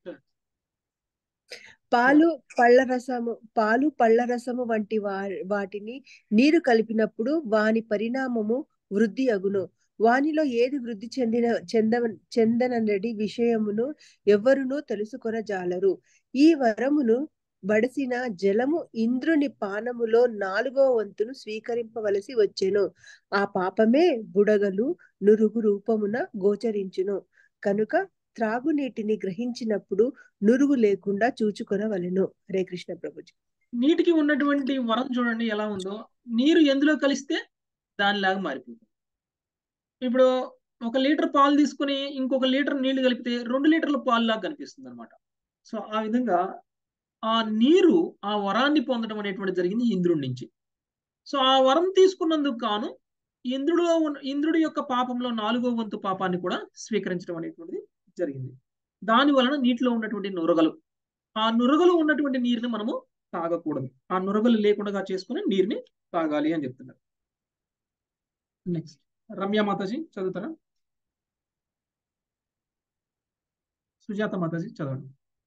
పాలు పళ్ళ రసము పాలు పళ్ళ రసము వంటి వా వాటిని నీరు కలిపినప్పుడు వాని పరిణామము వృద్ధి అగును. వానిలో ఏది వృద్ధి చెందిన చెంద చెందనడి విషయమును ఎవ్వరునూ తెలుసుకొనజాలరు. ఈ వరమును బడసిన జలము ఇంద్రుని పానములో నాలుగో వంతును స్వీకరింపవలసి వచ్చెను. ఆ పాపమే బుడగలు నురుగు రూపమున గోచరించును. కనుక త్రాగునీటిని గ్రహించినప్పుడు నురుగు లేకుండా చూచుకొనవలెను. హరే కృష్ణ ప్రభుజీ. నీటికి ఉన్నటువంటి వరం చూడండి ఎలా ఉందో. నీరు ఎందులో కలిస్తే దానిలాగా మారిపోతుంది. ఇప్పుడు ఒక లీటర్ పాలు తీసుకుని ఇంకొక లీటర్ నీళ్లు కలిపితే రెండు లీటర్ల పాలు లాగా కనిపిస్తుంది అనమాట. సో ఆ విధంగా ఆ నీరు ఆ వరాన్ని పొందడం అనేటువంటి జరిగింది ఇంద్రుడి నుంచి. సో ఆ వరం తీసుకున్నందుకు గాను ఇంద్రుడిలో ఉన్న ఇంద్రుడి యొక్క పాపంలో నాలుగో వంతు పాపాన్ని కూడా స్వీకరించడం అనేటువంటిది జరిగింది. దాని వలన నీటిలో ఉన్నటువంటి నురగలు ఆ నురగలు ఉన్నటువంటి నీరుని మనము తాగకూడదు. ఆ నురగలు లేకుండా చేసుకుని నీరుని తాగాలి అని చెప్తున్నారు. నెక్స్ట్ రమ్య మాతాజీ చదువుతారా? సుజాత మాతాజీ చదవండి.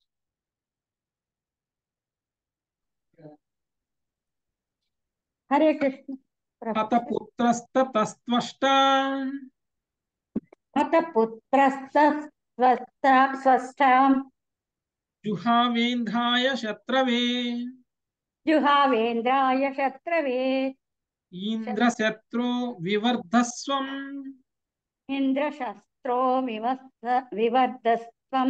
హరే కృష్ణ. అత పుత్రస్తస్త్వష్ట అత పుత్రస్త స్వస్థ జుహావేంద్రాయ శత్రవే జుహావేంద్రాయ శత్రవే ఇంద్రశత్రో వివర్ధస్వం ఇంద్రశస్త్రో వివర్ధస్వం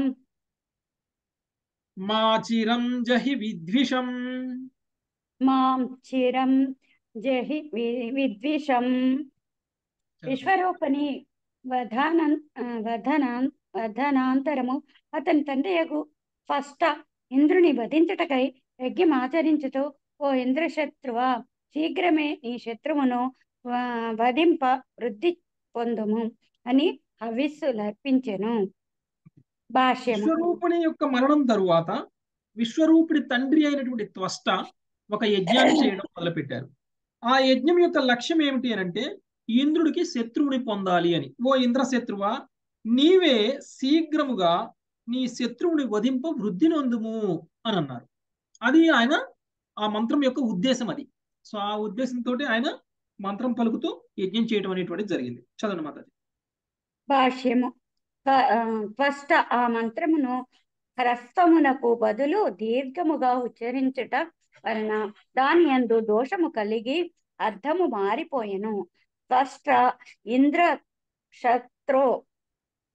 మాచిరం జహి విద్విషం మాం చిరం జహి విద్విషం. విశ్వరూపని వధాన వధనా వధనాంతరము అతని తండ్రియగు ఫస్ట్ ఇంద్రుని వధించుటకై యజ్ఞం ఆచరించుతూ, ఓ ఇంద్రశత్రువా, శీఘ్రమే నీ శత్రువును వధింప వృద్ధి పొందుము అని హవిస్సులర్పించెను. భాష్యము. విశ్వరూపుని యొక్క మరణం తరువాత విశ్వరూపుడి తండ్రి అయినటువంటి త్వష్ట ఒక యజ్ఞాన్ని చేయడం మొదలుపెట్టారు. ఆ యజ్ఞం యొక్క లక్ష్యం ఏమిటి అని అంటే ఇంద్రుడికి శత్రువుని పొందాలి అని. ఓ ఇంద్రశత్రువా, నీవే శీఘ్రముగా నీ శత్రువుని వధింప వృద్ధి నొందుము అని అన్నారు. అది ఆయన ఆ మంత్రం యొక్క ఉద్దేశం అది. సో ఆ ఉద్దేశంతో ఆయన మంత్రం పలుకుతూ యజ్ఞం చేయడం అనేటువంటిది జరిగింది. చదవండి మాతాజీ. భాష్యము. ఫస్ట్ ఆ మంత్రమును హ్రస్వమునకు బదులు దీర్ఘముగా ఉచ్చరించుట వలన దాని యందు దోషము కలిగి అర్థము మారిపోయెను. ఫస్ట్ ఇంద్ర శత్రో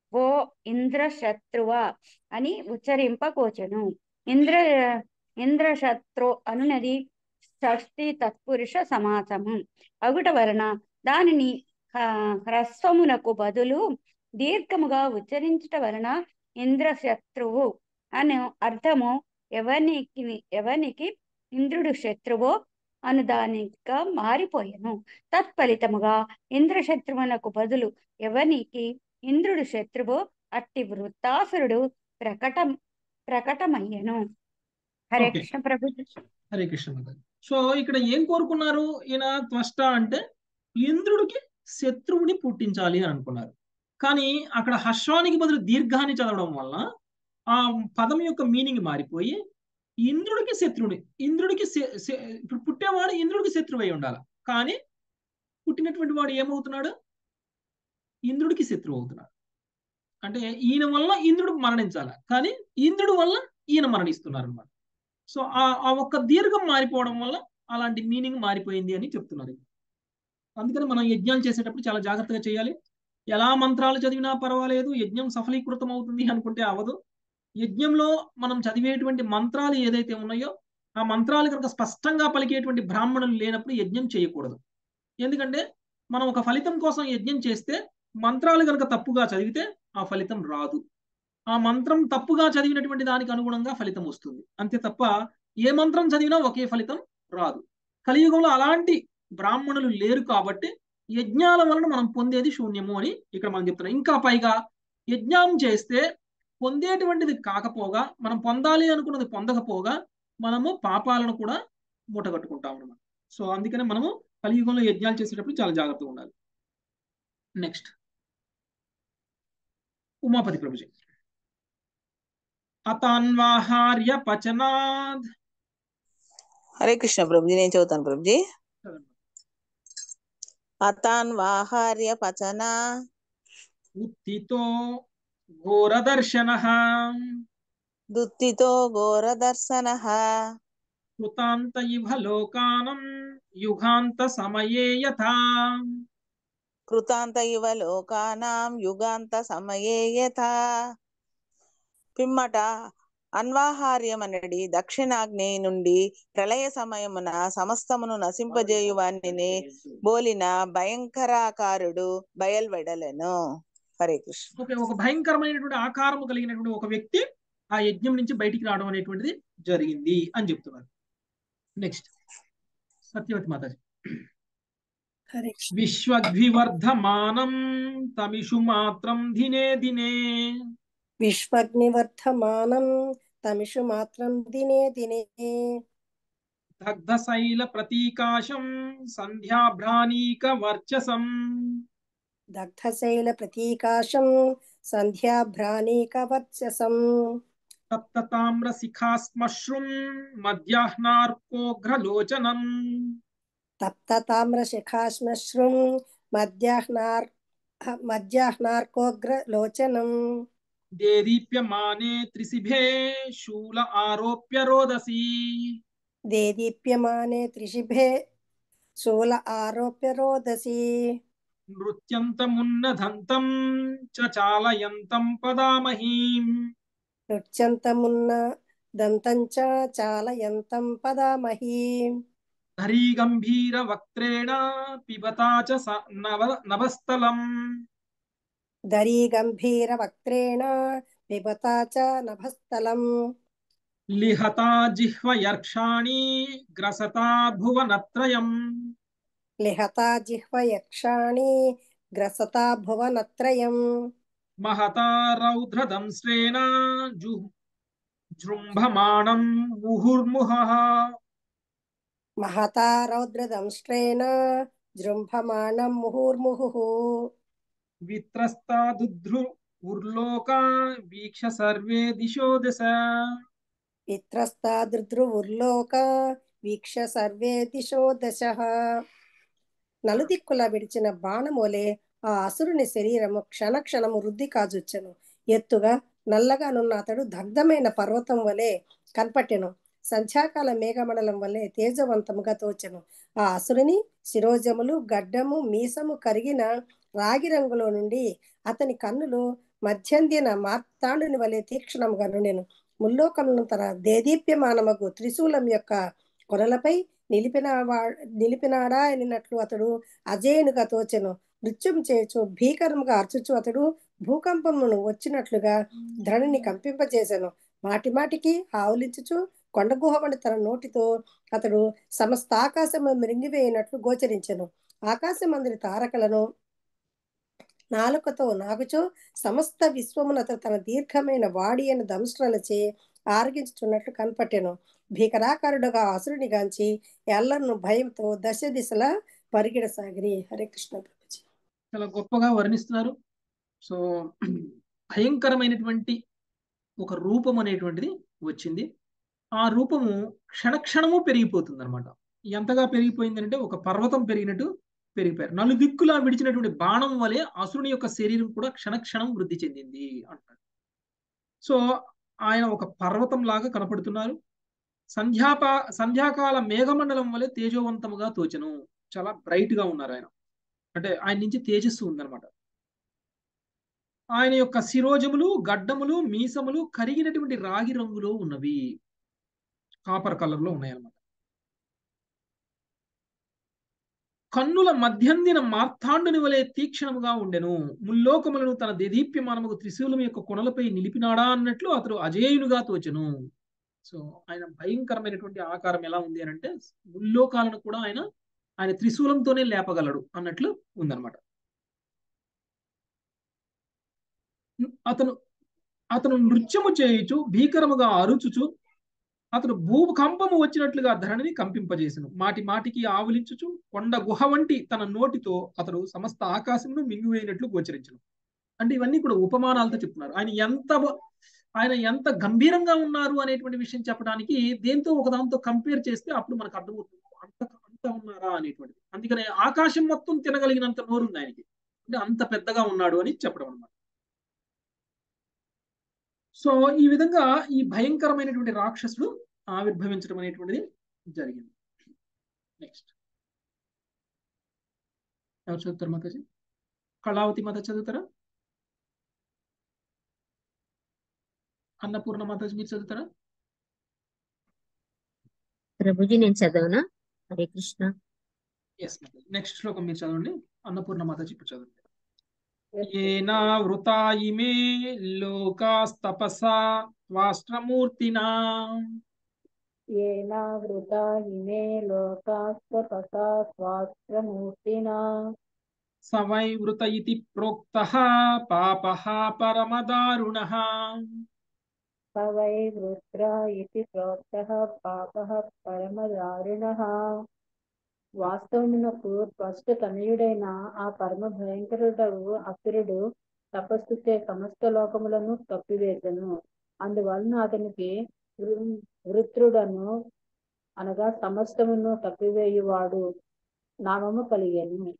ఓ ఇంద్ర శత్రువ అని ఉచ్చరింపకోచెను. ఇంద్ర ఇంద్రశత్రు అనునది షష్ఠి తత్పురుష సమాసము అగుట వలన దానిని హ్రస్వమునకు బదులు దీర్ఘముగా ఉచ్చరించుట వలన ఇంద్రశత్రువు అను అర్థము ఎవనికి ఎవనికి ఇంద్రుడు శత్రువో అను దానిగా మారిపోయెను. తత్ఫలితముగా ఇంద్రశత్రువునకు బదులు ఎవనికి ఇంద్రుడు శత్రువో అట్టి వృత్తాసురుడు ప్రకట ప్రకటమయ్యను. హరే ఓకే, కృష్ణ ప్రభుజీ. హరే కృష్ణ మాతాజీ. సో ఇక్కడ ఏం కోరుకున్నారు ఈయన త్వష్ట అంటే ఇంద్రుడికి శత్రువుని పుట్టించాలి అని అనుకున్నారు. కానీ అక్కడ హర్షానికి బదులు దీర్ఘాన్ని చదవడం వల్ల ఆ పదం యొక్క మీనింగ్ మారిపోయి ఇంద్రుడికి శత్రువుని ఇంద్రుడికి శ- శ- ఇప్పుడు పుట్టేవాడు ఇంద్రుడికి శత్రువు అయి ఉండాలి, కానీ పుట్టినటువంటి వాడు ఏమవుతున్నాడు? ఇంద్రుడికి శత్రువు అవుతున్నాడు. అంటే ఈయన వల్ల ఇంద్రుడు మరణించాలి, కానీ ఇంద్రుడు వల్ల ఈయన మరణిస్తున్నారు అనమాట. సో ఆ ఆ ఒక్క దీర్ఘం మారిపోవడం వల్ల అలాంటి మీనింగ్ మారిపోయింది అని చెప్తున్నారు. అందుకని మనం యజ్ఞాలు చేసేటప్పుడు చాలా జాగ్రత్తగా చేయాలి. ఎలా మంత్రాలు చదివినా పర్వాలేదు, యజ్ఞం సఫలీకృతం అవుతుంది అనుకుంటే అవదు. యజ్ఞంలో మనం చదివేటువంటి మంత్రాలు ఏదైతే ఉన్నాయో ఆ మంత్రాలు కనుక స్పష్టంగా పలికేటువంటి బ్రాహ్మణులు లేనప్పుడు యజ్ఞం చేయకూడదు. ఎందుకంటే మనం ఒక ఫలితం కోసం యజ్ఞం చేస్తే మంత్రాలు కనుక తప్పుగా చదివితే ఆ ఫలితం రాదు. ఆ మంత్రం తప్పుగా చదివినటువంటి దానికి అనుగుణంగా ఫలితం వస్తుంది, అంతే తప్ప ఏ మంత్రం చదివినా ఒకే ఫలితం రాదు. కలియుగంలో అలాంటి బ్రాహ్మణులు లేరు కాబట్టి యజ్ఞాల వలన మనం పొందేది శూన్యము అని ఇక్కడ మనం చెప్తున్నాం. ఇంకా పైగా యజ్ఞం చేస్తే పొందేటువంటిది కాకపోగా మనం పొందాలి అనుకున్నది పొందకపోగా మనము పాపాలను కూడా మూటగట్టుకుంటాం అన్నమాట. సో అందుకనే మనము కలియుగంలో యజ్ఞాలు చేసేటప్పుడు చాలా జాగ్రత్తగా ఉండాలి. నెక్స్ట్ ఉమాపతి ప్రభుజీ. అతాన్వాహార్య పచనాద్. హరే కృష్ణ ప్రభుజీ, నేను చదువుతాను ప్రభుజీ. అతాన్వాహార్య పచన ఉత్తితో ఘోరదర్శనః దుత్తితో ఘోరదర్శనః కృతాంత ఇవ లోకానం యుగాంత సమయే యథా. కృతాంత ఇవ లోకానాం యుగాంత సమయే యథా. పిమ్మట అన్వాహార్యమనడి దక్షిణాగ్నేయ నుండి ప్రళయ సమయమున సమస్తమును నశింపజేయువానిని బోలిన భయంకరాకారుడు బయల్వెడలను. హరే కృష్ణ. ఓకే, ఒక భయంకరమైనటువంటి ఆకారము కలిగినటువంటి ఒక వ్యక్తి ఆ యజ్ఞం నుంచి బయటికి రావడం అనేటువంటిది జరిగింది అని చెప్తున్నారు. నెక్స్ట్ సత్యవతి మాతాజీ. హరే కృష్ణ. విశ్వద్వివర్ధమానం తమిషు మాత్రం దినే దినే విశ్వగ్నివర్ధమానం తమిషు మాత్రం దినే దినే దగ్ధశైల ప్రతీకాశం సంధ్యాభ్రానీక వర్చసం దగ్ధశైల ప్రతీకాశం సంధ్యాభ్రానీక వర్చసం తప్తతామ్ర శిఖాశ్మశ్రుం మధ్యాహ్నార్కోగ్రలోచనం తప్త తామ్ర శిఖాశ్మశ్రుం మధ్యాహ్నార్ మధ్యాహ్నార్కోగ్ర లోచనం దేదీప్యమానే త్రిశిభే శూల ఆరోప్య రోదసి. దేదీప్యమానే త్రిశిభే శూల ఆరోప్య రోదసి. నృత్యంతమున్నదంతం చ చాలయంతం పదామహీం నృత్యంతమున్న దంతం చ చాలయంతం పదామహీ. ధరీ గంభీర వక్త్రేణ పిబతా చ స- నవ నభస్థలం. ధరీ గంభీర వక్త్రేణ పిబతా చ నభస్థలం. లిహతా జిహ్వయర్క్షాణి గ్రసతా భువనత్రయం. లిహతా జిహ్వయక్షాణి గ్రసతా భువనత్రయం. మహతా రౌద్రదంశ్రేణ జు జృంభమాణం ముహుర్ముహః. మహతా రౌద్రదంష్ట్రేణ జృంభమాణం ముహుర్ముహుః. విత్రస్తాదుధ్రు ఉర్లోకా వీక్ష సర్వే దిశో దశ. విత్రస్తాదృద్రువుర్లోక వీక్ష సర్వే దిశో దశః. నలుదిక్కుల విడిచిన బాణమోలే ఆ అసురుని శరీరము క్షణక్షణము వృద్ధి కాజొచ్చెను. ఎత్తుగా నల్లగానున్న అతడు దగ్ధమైన పర్వతం వలె కనపట్టెను. సంధ్యాకాల మేఘమండలం వలె తేజవంతముగా తోచెను. ఆ అసురుని శిరోజములు గడ్డము మీసము కరిగిన రాగి రంగులో నుండి అతని కన్నులు మధ్యందిన మార్తాండుని వలె తీక్షణముగా నుండెను. ముల్లోకములను తన దేదీప్యమానమగు త్రిశూలం యొక్క కొనలపై నిలిపిన వా నిలిపినాడా అనినట్లు అతడు అజేయునిగా తోచెను. నృత్యం చేయొచ్చు భీకరముగా అర్చుచు అతడు భూకంపమును వచ్చినట్లుగా ధరణిని కంపింపజేశాను. మాటి మాటికి ఆవులించుచు కొండ గుహవని తన నోటితో అతడు సమస్త ఆకాశము మృంగివేయినట్లు గోచరించెను. ఆకాశమందరి తారకలను నాలుకతో నాగుచు సమస్త విశ్వమునత తన దీర్ఘమైన వాడి అయిన దంష్ట్రలచే ఆరగించుచున్నట్లు కనపట్టెను. భీకరాకారుడుగా అసురుని గాంచి ఎల్లరను భయంతో దశ దిశలా పరిగెడసాగిరి. హరే కృష్ణ ప్రభుజీ. చాలా గొప్పగా వర్ణిస్తున్నారు. సో భయంకరమైనటువంటి ఒక రూపం అనేటువంటిది వచ్చింది. ఆ రూపము క్షణక్షణము పెరిగిపోతుంది అనమాట. ఎంతగా పెరిగిపోయిందంటే ఒక పర్వతం పెరిగినట్టు పెరిగిపోయారు. నలుదిక్కులా విడిచినటువంటి బాణం వలె అసురుని యొక్క శరీరం కూడా క్షణక్షణం వృద్ధి చెందింది అంటారు. సో ఆయన ఒక పర్వతం లాగా కనపడుతున్నారు. సంధ్యాపా సంధ్యాకాల మేఘమండలం వలె తేజోవంతముగా తోచను. చాలా బ్రైట్ గా ఉన్నారు ఆయన. అంటే ఆయన నుంచి తేజస్సు ఉందన్నమాట. ఆయన యొక్క శిరోజములు, గడ్డములు, మీసములు కరిగినటువంటి రాగి రంగులో ఉన్నవి. కాపర్ కలర్ లో ఉన్నాయి అన్నమాట. కన్నుల మధ్యందిన మార్తాండుని వలె తీక్షణముగా ఉండెను. ముల్లోకములను తన దేదీప్యమానముకు త్రిశూలం యొక్క కొనలపై నిలిపినాడా అన్నట్లు అతడు అజేయునుగా తోచెను. సో ఆయన భయంకరమైనటువంటి ఆకారం ఎలా ఉంది అని అంటే ముల్లోకాలను కూడా ఆయన ఆయన త్రిశూలంతోనే లేపగలడు అన్నట్లు ఉందన్నమాట. అతను అతను నృత్యము చేయుచు భీకరముగా అరుచుచు అతడు భూకంపము వచ్చినట్లుగా ధరణిని కంపింపజేసెను. మాటి మాటికి ఆవులించుచు కొండ గుహ వంటి తన నోటితో అతడు సమస్త ఆకాశమును మింగివేయినట్లు గోచరించను. అంటే ఇవన్నీ కూడా ఉపమానాలతో చెప్తున్నారు. ఆయన ఎంత ఆయన ఎంత గంభీరంగా ఉన్నారు అనేటువంటి విషయం చెప్పడానికి దేంతో ఒకదాంతో కంపేర్ చేస్తే అప్పుడు మనకు అర్థమవుతుంది అంత అంత ఉన్నారా అనేటువంటిది. అందుకనే ఆకాశం మొత్తం తినగలిగినంత నోరు ఉంది ఆయనకి. అంటే అంత పెద్దగా ఉన్నాడు అని చెప్పడం అన్నమాట. సో ఈ విధంగా ఈ భయంకరమైనటువంటి రాక్షసుడు ఆవిర్భవించడం అనేటువంటిది జరిగింది. నెక్స్ట్ ఎవరు చదువుతారు మాతాజీ? కళావతి మాత చదువుతారా? అన్నపూర్ణ మాతాజీ మీరు చదువుతారా? ప్రభుజీ నేను చదవనా? హరే కృష్ణ. ఎస్ మాతాజీ. నెక్స్ట్ శ్లోకం మీరు చదవండి. అన్నపూర్ణ మాతాజీ ఇప్పుడు చదవండి. ఏనావృతా ఇమే లోకాస్తపసా త్వాష్ట్రమూర్తినా ఏనావృతా ఇమే లోకాస్తపసా త్వాష్ట్రమూర్తినా సవైవృత ఇతి ప్రోక్తః పాపః పరమదారుణః సవైవృత్ర ఇతి ప్రోక్తః పాపః పరమదారుణః. వాస్తవమునకు త్వష్ట తనయుడైన ఆ పరమ భయంకరుడవు అసురుడు తపస్సుచే సమస్త లోకములను కప్పివేసెను. అందువలన అతనికి వృత్రుడను అనగా సమస్తమును కప్పివేయువాడు నామము కలిగెను.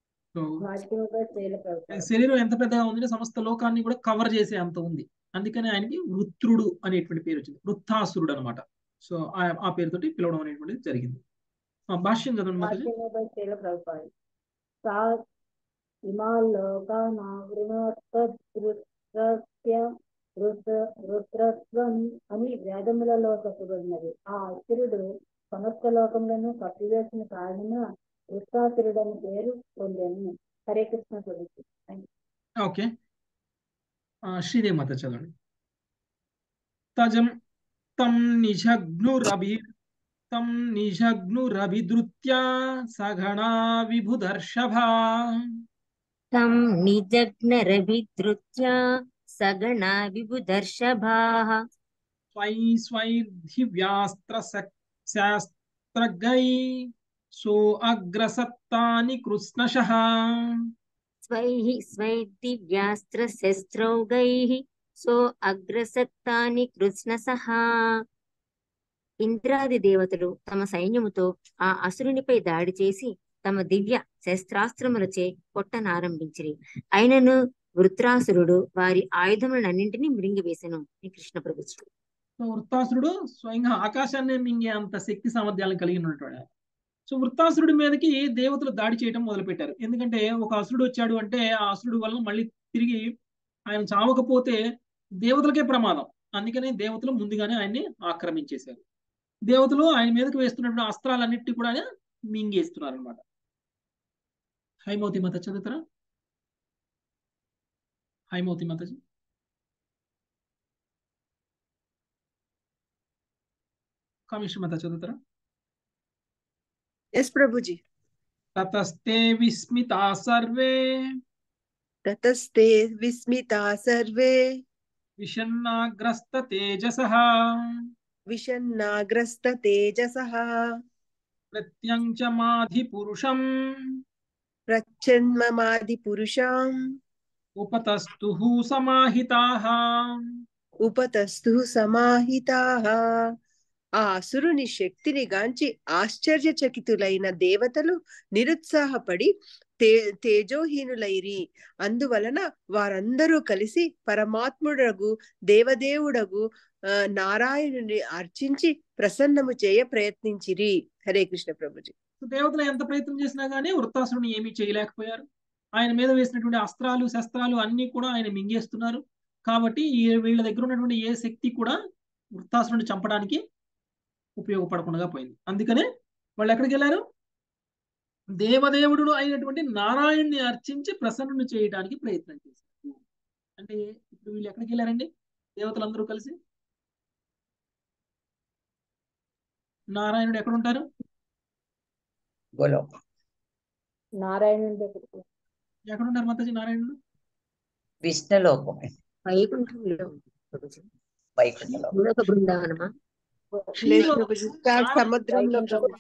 శరీరం ఎంత పెద్దగా ఉంది, సమస్త లోకాన్ని కూడా కవర్ చేసే అంత ఉంది. అందుకని ఆయనకి వృత్రుడు అనేటువంటి పేరు వచ్చింది. వృత్తాసురుడు అనమాట. సో ఆ పేరుతోటి పిలవడం అనేటువంటిది జరిగింది. భాష్యం చదవండి మాతాజీ. రుద్రత్వం అని వేదములలో చెప్పబడినది. ఆ అసురుడు సమస్త లోకములను కప్పివేసిన కారణంగా వృత్తాసురుడు అని పేరు పొందాను. హరే కృష్ణ ప్రభుజీ. ఓకే, శ్రీదేవి మాత చదవండి. తజం తం నిజగ్నురభి తం నిజగ్నురభిద్రుత్య సగణా విభుదర్షభా తం నిజగ్నరభిద్రుత్య సగణా విభుదర్షభాః స్వై స్వైర్ధివ్యాస్త్ర శాస్త్రగై సో అగ్రసత్తాని కృష్ణశః స్వైః స్వైర్దివ్యాస్త్ర శస్త్రౌగైః సో అగ్రసత్తాని కృష్ణశః. ఇంద్రాది దేవతలు తమ సైన్యముతో ఆ అసురునిపై దాడి చేసి తమ దివ్య శస్త్రాస్త్రములచే కొట్టనారంభించిరి. అయినను వృత్రాసురుడు వారి ఆయుధములన్నింటినీ మృంగివేసెను. కృష్ణ ప్రభుజీ. వృత్తాసురుడు స్వయంగా ఆకాశాన్ని మింగే అంత శక్తి సామర్థ్యాలను కలిగి ఉన్నటువంటి. సో వృత్తాసురుడి మీదకి దేవతలు దాడి చేయడం మొదలుపెట్టారు. ఎందుకంటే ఒక అసురుడు వచ్చాడు అంటే ఆ అసురుడు వల్ల మళ్ళీ తిరిగి ఆయన చావకపోతే దేవతలకే ప్రమాదం. అందుకనే దేవతలు ముందుగానే ఆయన్ని ఆక్రమించేశారు. దేవతలు ఆయన మీదకి వేస్తున్నటువంటి అస్త్రాలన్నిటి కూడా ఆయన మింగేస్తున్నారు అనమాట. హైమవతి మాత చదువుతారా? హైమవతి మాతాజీ. కామేశ్వరి మాత చదువుతారా? ఎస్ ప్రభుజీ. తతస్తే విస్మితా సర్వే తతస్తే విస్మితా సర్వే విషన్నాగ్రస్త తేజసః విషన్నాగ్రస్త తేజసః ప్రత్యంచమాధి పురుషం ప్రచ్చన్మమాది పురుషాం ఉపతస్తుః సమాహితాః. ఉపతస్థు సమాహితాః. ఆ అసురుని శక్తిని గాంచి ఆశ్చర్యచకితులైన దేవతలు నిరుత్సాహపడి తే తేజోహీనులైరి. అందువలన వారందరూ కలిసి పరమాత్ముడగు దేవదేవుడగు ఆ, నారాయణుని అర్చించి ప్రసన్నము చేయ ప్రయత్నించిరి. హరే కృష్ణ ప్రభుజీ. దేవతలు ఎంత ప్రయత్నం చేసినా గానీ వృత్తాసురుని ఏమీ చేయలేకపోయారు. ఆయన మీద వేసినటువంటి అస్త్రాలు శస్త్రాలు అన్ని కూడా ఆయన మింగేస్తున్నారు. కాబట్టి ఈ వీళ్ళ దగ్గర ఉన్నటువంటి ఏ శక్తి కూడా వృత్తాసురుని చంపడానికి ఉపయోగపడకుండా పోయింది. అందుకనే వాళ్ళు ఎక్కడికి వెళ్ళారు? దేవదేవుడు అయినటువంటి నారాయణ్ణి అర్చించి ప్రసన్నుని చేయడానికి ప్రయత్నం చేశారు. అంటే ఇప్పుడు వీళ్ళు ఎక్కడికి వెళ్ళారండి? దేవతలందరూ కలిసి నారాయణుడు ఎక్కడ ఉంటారు? నారాయణుడి దగ్గరికి. ఎక్కడ ఉంటారు మాతాజీ నారాయణుడు? విష్ణులోకం, వైకుంఠంలో వైకుంఠలోకం. భూలోక బృందావనమా? లేదు ప్రభుజీ, కాదు, సముద్రంలో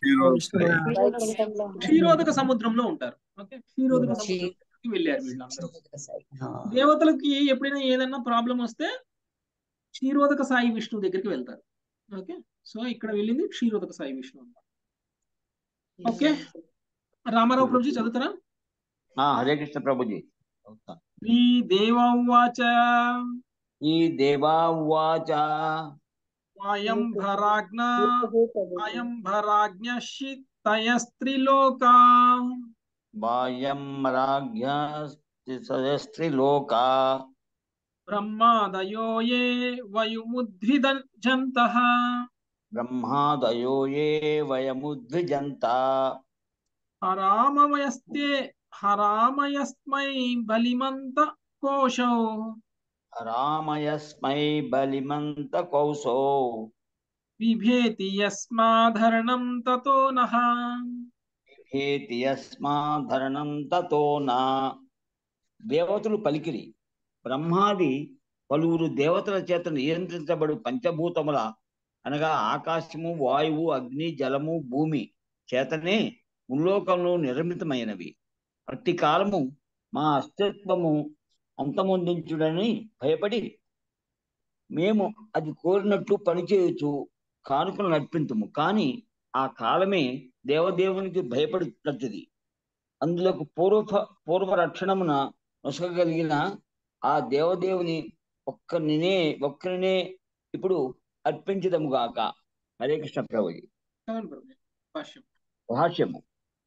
క్షీరోదక సముద్రంలో ఉంటారు. ఓకే, క్షీరోదక సముద్రంకి వెళ్ళారు వీళ్ళందరూ. దేవతలకి ఎప్పుడైనా ఏదైనా ప్రాబ్లం వస్తే క్షీరోదక సాయి విష్ణువు దగ్గరికి వెళ్తారు. ఓకే, సో ఇక్కడ వెళ్ళింది క్షీరోదక సాయి విష్ణు అన్నమాట. ఓకే, రామారావు ప్రభుజీ చదువుతారా? హరే కృష్ణ ప్రభుజీ. శ్రీ దేవాచ ఈ దేవాచ అయం భరాజ్ఞ అయం భరాజ్ఞితయస్త్రిలోకా వాయం రాజ్ఞ స్త్రీలోకా బ్రహ్మాదయో ఏ వయుముద్విజంతః బ్రహ్మాదయో ఏ వయముద్విజంత హరామయస్తే హరామయస్మై బలిమంత కోశౌ రామయస్మై బలిమంత కౌసో బిభేతి యస్మాధరణం తతో నః హేతి యస్మాధరణం తతో నా. దేవతలు పలికిరి. బ్రహ్మాది పలువురు దేవతల చేత నియంత్రించబడు పంచభూతముల అనగా ఆకాశము, వాయువు, అగ్ని, జలము, భూమి చేతనే ముల్లోకంలో నిర్మితమైనవి. అట్టి కాలము మా అస్తిత్వము అంతమొందించుడని భయపడి మేము అది కోరినట్లు పనిచేయచ్చు కానుకలు నడిపించము. కానీ ఆ కాలమే దేవదేవునికి భయపడుతున్నది. అందులో పూర్వ పూర్వ రక్షణమున నొసగలిగిన ఆ దేవదేవుని ఒక్కరినే ఒక్కరినే ఇప్పుడు అర్పించదము గాక. హరే కృష్ణ ప్రభుజీ. భాష్యము.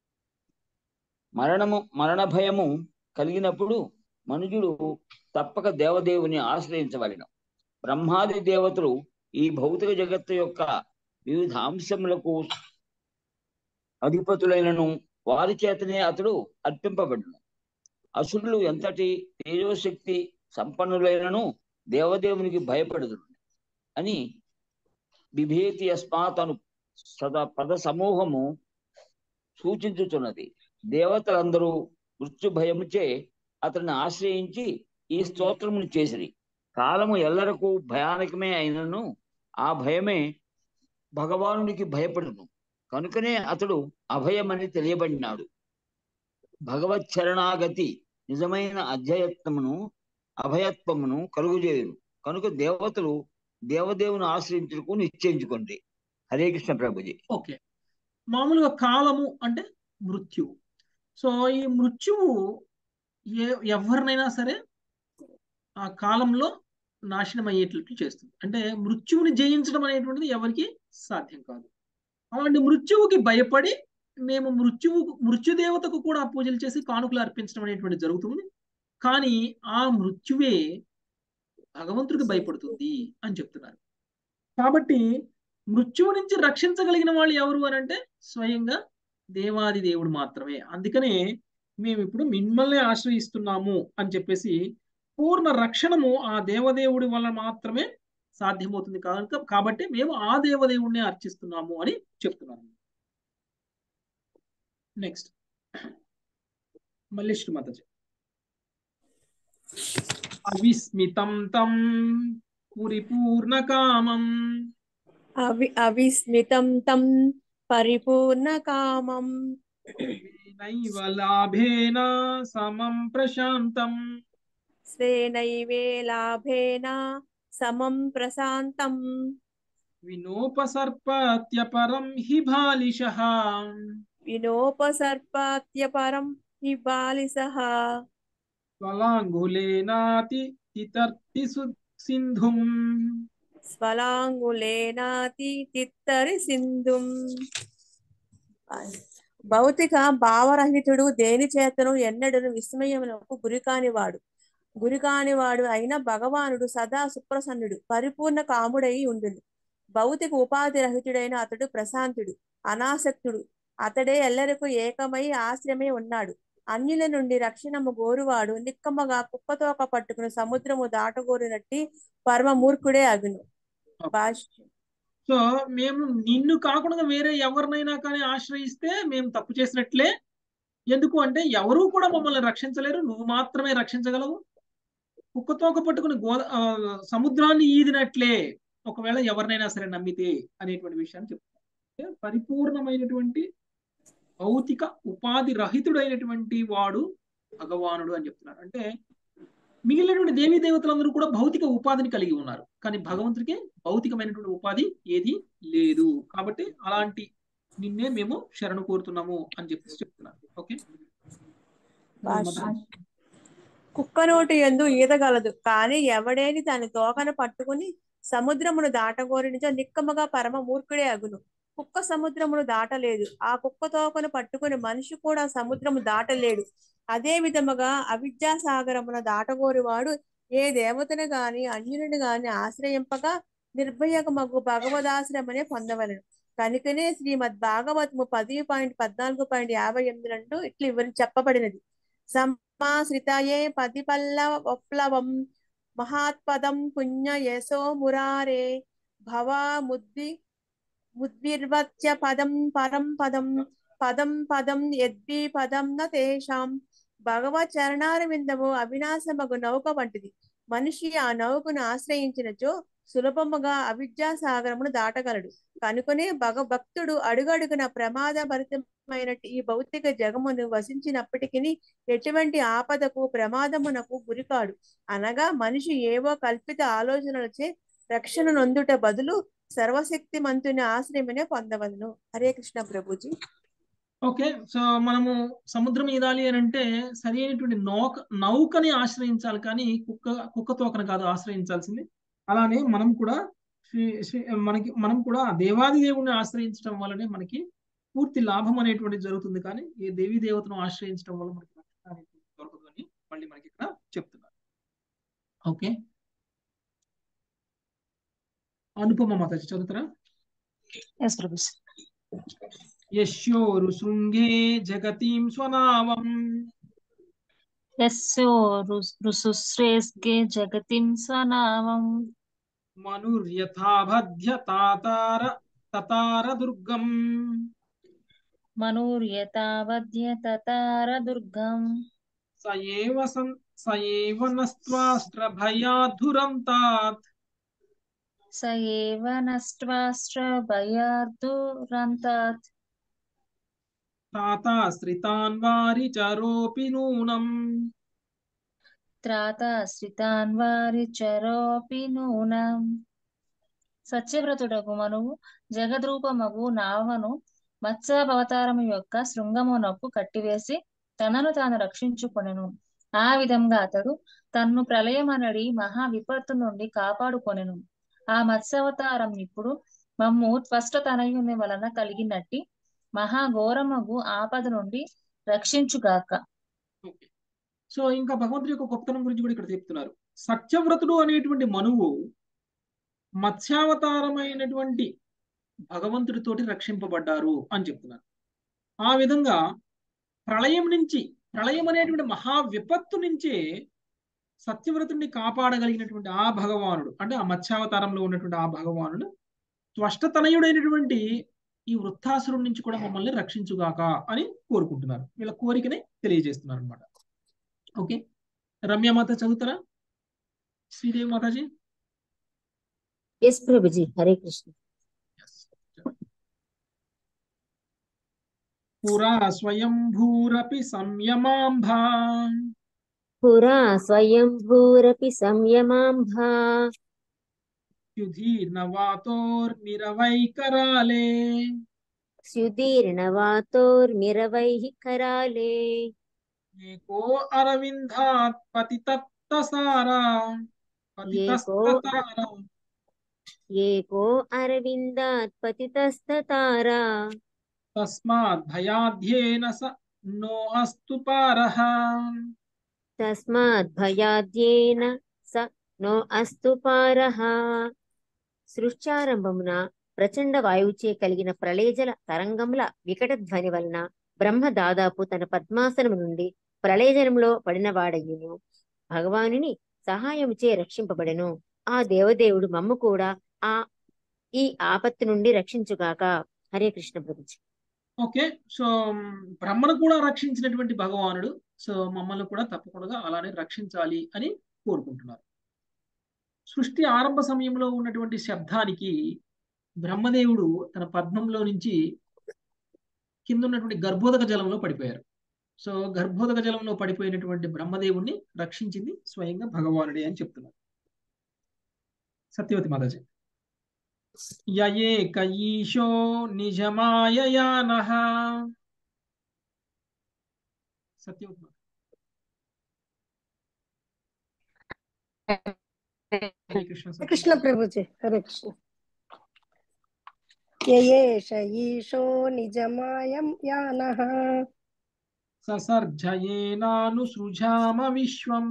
మరణము మరణ భయము కలిగినప్పుడు మనుజుడు తప్పక దేవదేవుని ఆశ్రయించవలెను. బ్రహ్మాది దేవతలు ఈ భౌతిక జగత్తు యొక్క వివిధ అంశములకు అధిపతులైనను వారి చేతనే అతడు అర్పింపబడును. అసురులు ఎంతటి తేజోశక్తి సంపన్నులైనను దేవదేవునికి భయపడదురు అని బిభేతి యస్మాత్ అను సదా పద సమూహము సూచించుతున్నది. దేవతలందరూ మృత్యు భయముచే అతన్ని ఆశ్రయించి ఈ స్తోత్రమును చేసిరి. కాలము ఎల్లరకు భయానకమే అయినను ఆ భయమే భగవానునికి భయపడును. కనుకనే అతడు అభయమని తెలియబడినాడు. భగవత్ శరణాగతి నిజమైన అధ్యయత్వమును అభయత్వమును కలుగుజేయును. కనుక దేవతలు దేవదేవుని ఆశ్రయించుటకు నిశ్చయించుకోండి. హరే కృష్ణ ప్రభుజీ. ఓకే, మామూలుగా కాలము అంటే మృత్యువు. సో ఈ మృత్యువు ఏ ఎవరినైనా సరే ఆ కాలంలో నాశనం అయ్యేటట్లు చేస్తుంది. అంటే మృత్యువుని జయించడం అనేటువంటిది ఎవరికి సాధ్యం కాదు. అలాంటి మృత్యువుకి భయపడి మేము మృత్యువు మృత్యుదేవతకు కూడా పూజలు చేసి కానుకలు అర్పించడం అనేటువంటి జరుగుతుంది. కానీ ఆ మృత్యువే భగవంతుడికి భయపడుతుంది అని చెప్తున్నారు. కాబట్టి మృత్యువు నుంచి రక్షించగలిగిన వాళ్ళు ఎవరు అని అంటే స్వయంగా దేవాది దేవుడు మాత్రమే. అందుకనే మేము ఇప్పుడు మిమ్మల్ని ఆశ్రయిస్తున్నాము అని చెప్పేసి పూర్ణ రక్షణము ఆ దేవదేవుడి వల్ల మాత్రమే సాధ్యమవుతుంది కనుక కాబట్టి మేము ఆ దేవదేవుడిని అర్చిస్తున్నాము అని చెప్తున్నాము. నెక్స్ట్ మల్లేశ్వరి మాతాజీ. అవిస్మితం తం పురిపూర్ణ కామం అవి అవిస్మితం తం పరిపూర్ణ కామం నైవ లాభేన సమం ప్రశాంతం స్వేనైవే లాభేన సమం ప్రశాంతం వినోపసర్పత్యపరం హి బాలిషః వినోపసర్పాత్యపరం హి బాలిసః స్వలాంగులేనాతి తితర్తి సింధుం స్వలాంగులేనాతి తిత్తరి సింధుం. భౌతిక భావరహితుడు దేని చేతను ఎన్నడను విస్మయమునకు గురికానివాడు గురికానివాడు అయిన భగవానుడు సదా సుప్రసన్నుడు పరిపూర్ణ కాముడై ఉండును. భౌతిక ఉపాధి రహితుడైన అతడు ప్రశాంతుడు అనాసక్తుడు. అతడే ఎల్లరకు ఏకమై ఆశ్రమే ఉన్నాడు. అన్యుల నుండి రక్షణము గోరువాడు నిక్కమ్మగా కుప్పతోక పట్టుకుని సముద్రము దాటగోరినట్టి పరమ మూర్ఖుడే అగును. భాష్యం. సో మేము నిన్ను కాకుండా వేరే ఎవరినైనా కానీ ఆశ్రయిస్తే మేము తప్పు చేసినట్లే. ఎందుకు అంటే ఎవరూ కూడా మమ్మల్ని రక్షించలేరు, నువ్వు మాత్రమే రక్షించగలవు. కుక్కతోక పట్టుకుని గో సముద్రాన్ని ఈదినట్లే ఒకవేళ ఎవరినైనా సరే నమ్మితే అనేటువంటి విషయాన్ని చెప్తాను. పరిపూర్ణమైనటువంటి భౌతిక ఉపాధి రహితుడైనటువంటి వాడు భగవానుడు అని చెప్తున్నారు. అంటే మిగిలినటువంటి దేవీ దేవతలందరూ కూడా భౌతిక ఉపాధిని కలిగి ఉన్నారు, కానీ భగవంతుడికి భౌతికమైనటువంటి ఉపాధి ఏది లేదు. కాబట్టి అలాంటి నిన్నే మేము శరణు కోరుతున్నాము అని చెప్పేసి చెప్తున్నారు. ఓకే. కుక్క నోటి యందు ఈదగలదు, కానీ ఎవడేని దాని తోకను పట్టుకుని సముద్రమును దాటగోరినిచో నిక్కముగా పరమ మూర్ఖుడే అగును. కుక్క సముద్రమును దాటలేదు, ఆ కుక్క తోకను పట్టుకుని మనిషి కూడా సముద్రము దాటలేడు. అదే విధముగా అవిద్యా సాగరమున దాటగోరువాడు ఏ దేవతను గాని అన్యుని గాని ఆశ్రయింపగా నిర్భయమగు భగవదాశ్రమనే పొందవలను. కనుకనే శ్రీమద్ భాగవతము పది పాయింట్ పద్నాలుగు పాయింట్ యాభై ఎనిమిది నందు ఇట్లా ఇవరి చెప్పబడినది. సమాశ్రితయే పది పల్లవ విప్లవం మహాత్పదం పుణ్య యశో మురారే భవ ముద్ది ముద్విర్వత్య పదం పరం పదం పదం పదం యద్వి పదం న తేషాం. భగవత్ చరణారవిందము అవినాశమగు నౌక వంటిది. మనిషి ఆ నౌకను ఆశ్రయించినచో సులభముగా అవిద్యా సాగరమును దాటగలడు. కనుకనే భగ భక్తుడు అడుగడుగున ప్రమాదభరితమైన ఈ భౌతిక జగమును వసించినప్పటికీ ఎటువంటి ఆపదకు ప్రమాదమునకు గురికాడు. అనగా మనిషి ఏవో కల్పిత ఆలోచనలచే రక్షణ నొందుట బదులు సర్వశక్తి మంతుని ఆశ్రయమునే పొందవలను. హరే కృష్ణ ప్రభుజీ. ఓకే. సో మనము సముద్రం ఈదాలి అని అంటే సరి అయినటువంటి నౌక నౌకని ఆశ్రయించాలి, కానీ కుక్క కుక్క తోకను కాదు ఆశ్రయించాల్సింది. అలానే మనం కూడా శ్రీ శ్రీ మనకి మనం కూడా దేవాది దేవుడిని ఆశ్రయించడం వల్లనే మనకి పూర్తి లాభం అనేటువంటిది జరుగుతుంది. కానీ ఏ దేవీ దేవతను ఆశ్రయించడం వల్ల మనకి రక్షణ అనేటువంటి దొరకదు అని మళ్ళీ మనకి ఇక్కడ చెప్తున్నారు. ఓకే. అనుపమ మాతాజీ చదువుతారా? యశ్యోరు శృంగే జగతీం స్వనావం యస్యోరుశ్రేష్గే జగతిం స్వనామం మనుర్యథాభధ్య తాతార తతార దుర్గం మనుర్యథావధ్య తతార దుర్గం సయేవ సం సయేవ నస్త్వాస్త్ర భయాధురంతాత్ సయేవ నష్ట్వాస్త్ర భయాధురంతాత్ త్రాతాశ్రితాన్ వారి చరోపి నూనం త్రాతాశ్రితాన్ వారి చరోపి నూనం. సత్యవ్రతుడకు మనువు జగద్రూపమగు నావను మత్స్యావతారము యొక్క శృంగమునకు కట్టివేసి తనను తాను రక్షించుకొనెను. ఆ విధంగా అతడు తన్ను ప్రళయమనడి మహా విపత్తు నుండి కాపాడుకొనెను. ఆ మత్స్యావతారం ఇప్పుడు మమ్ము త్వష్ట తనయుని వలన కలిగినట్టి మహాఘోరమగు ఆపద నుండి రక్షించుగాక. సో ఇంకా భగవంతుడి యొక్క గొప్పతనం గురించి కూడా ఇక్కడ చెప్తున్నారు. సత్యవ్రతుడు అనేటువంటి మనువు మత్స్యావతారమైనటువంటి భగవంతుడితోటి రక్షింపబడ్డారు అని చెప్తున్నారు. ఆ విధంగా ప్రళయం నుంచి, ప్రళయం అనేటువంటి మహా విపత్తు నుంచే సత్యవ్రతుడిని కాపాడగలిగినటువంటి ఆ భగవానుడు, అంటే ఆ మత్స్యావతారంలో ఉన్నటువంటి ఆ భగవానుడు త్వష్టతనయుడైనటువంటి ఈ వృత్తాసురుడి నుంచి కూడా మమ్మల్ని రక్షించుగాక అని కోరుకుంటున్నారు. వీళ్ళ కోరికని తెలియజేస్తున్నారు అనమాట. ఓకే, రమ్య మాత చదువుతారా? శ్రీదేవి మాతాజీ. ఎస్ ప్రభుజీ, హరే కృష్ణ. పురా స్వయంభూరపి సంయమాంభా పురా స్వయంభూరపి సంయమాంభా సుధీర్ణవాతోర్మిరవైకరాలే సుధీర్ణవాతోర్మిరవైః కరాలే ఏకో అరవిందాత్ పతితత్తసారా ఏకో పతితస్తతారా ఏకో అరవిందాత్ పతితస్తతారా తస్మాత్ భయాధ్యేన స నో అస్తు పారః తస్మాత్ భయాద్యేన స నో అస్తు పారః. సృష్టారంభమున ప్రచండ వాయువుచే కలిగిన ప్రళయజల తరంగముల వికట ధ్వని వలన బ్రహ్మ దాదాపు తన పద్మాసనము నుండి ప్రళయజలంలో పడినవాడయ్యును. భగవానుని సహాయముచే రక్షింపబడెను. ఆ దేవదేవుడు మమ్ము కూడా ఆ ఈ ఆపత్తు నుండి రక్షించుగాక. హరే కృష్ణ ప్రభుజీ. ఓకే, సో బ్రహ్మను కూడా రక్షించినటువంటి భగవానుడు, సో మమ్మల్ని కూడా తప్పకుండా అలానే రక్షించాలి అని కోరుకుంటున్నారు. సృష్టి ఆరంభ సమయంలో ఉన్నటువంటి శబ్దానికి బ్రహ్మదేవుడు తన పద్మంలో నుంచి కింద ఉన్నటువంటి గర్భోదక జలంలో పడిపోయారు. సో గర్భోదక జలంలో పడిపోయినటువంటి బ్రహ్మదేవుణ్ణి రక్షించింది స్వయంగా భగవానుడే అని చెప్తున్నారు. సత్యవతి మాతాజీ. యయేక ఈశో నిజమాయయానః. సత్యవతి మాత. హరే కృష్ణ. కృష్ణ ప్రభుజీ. హరే కృష్ణ. యయేష ఈశో నిజమాయం యానః ససర్జయేనాను సృజామ విశ్వం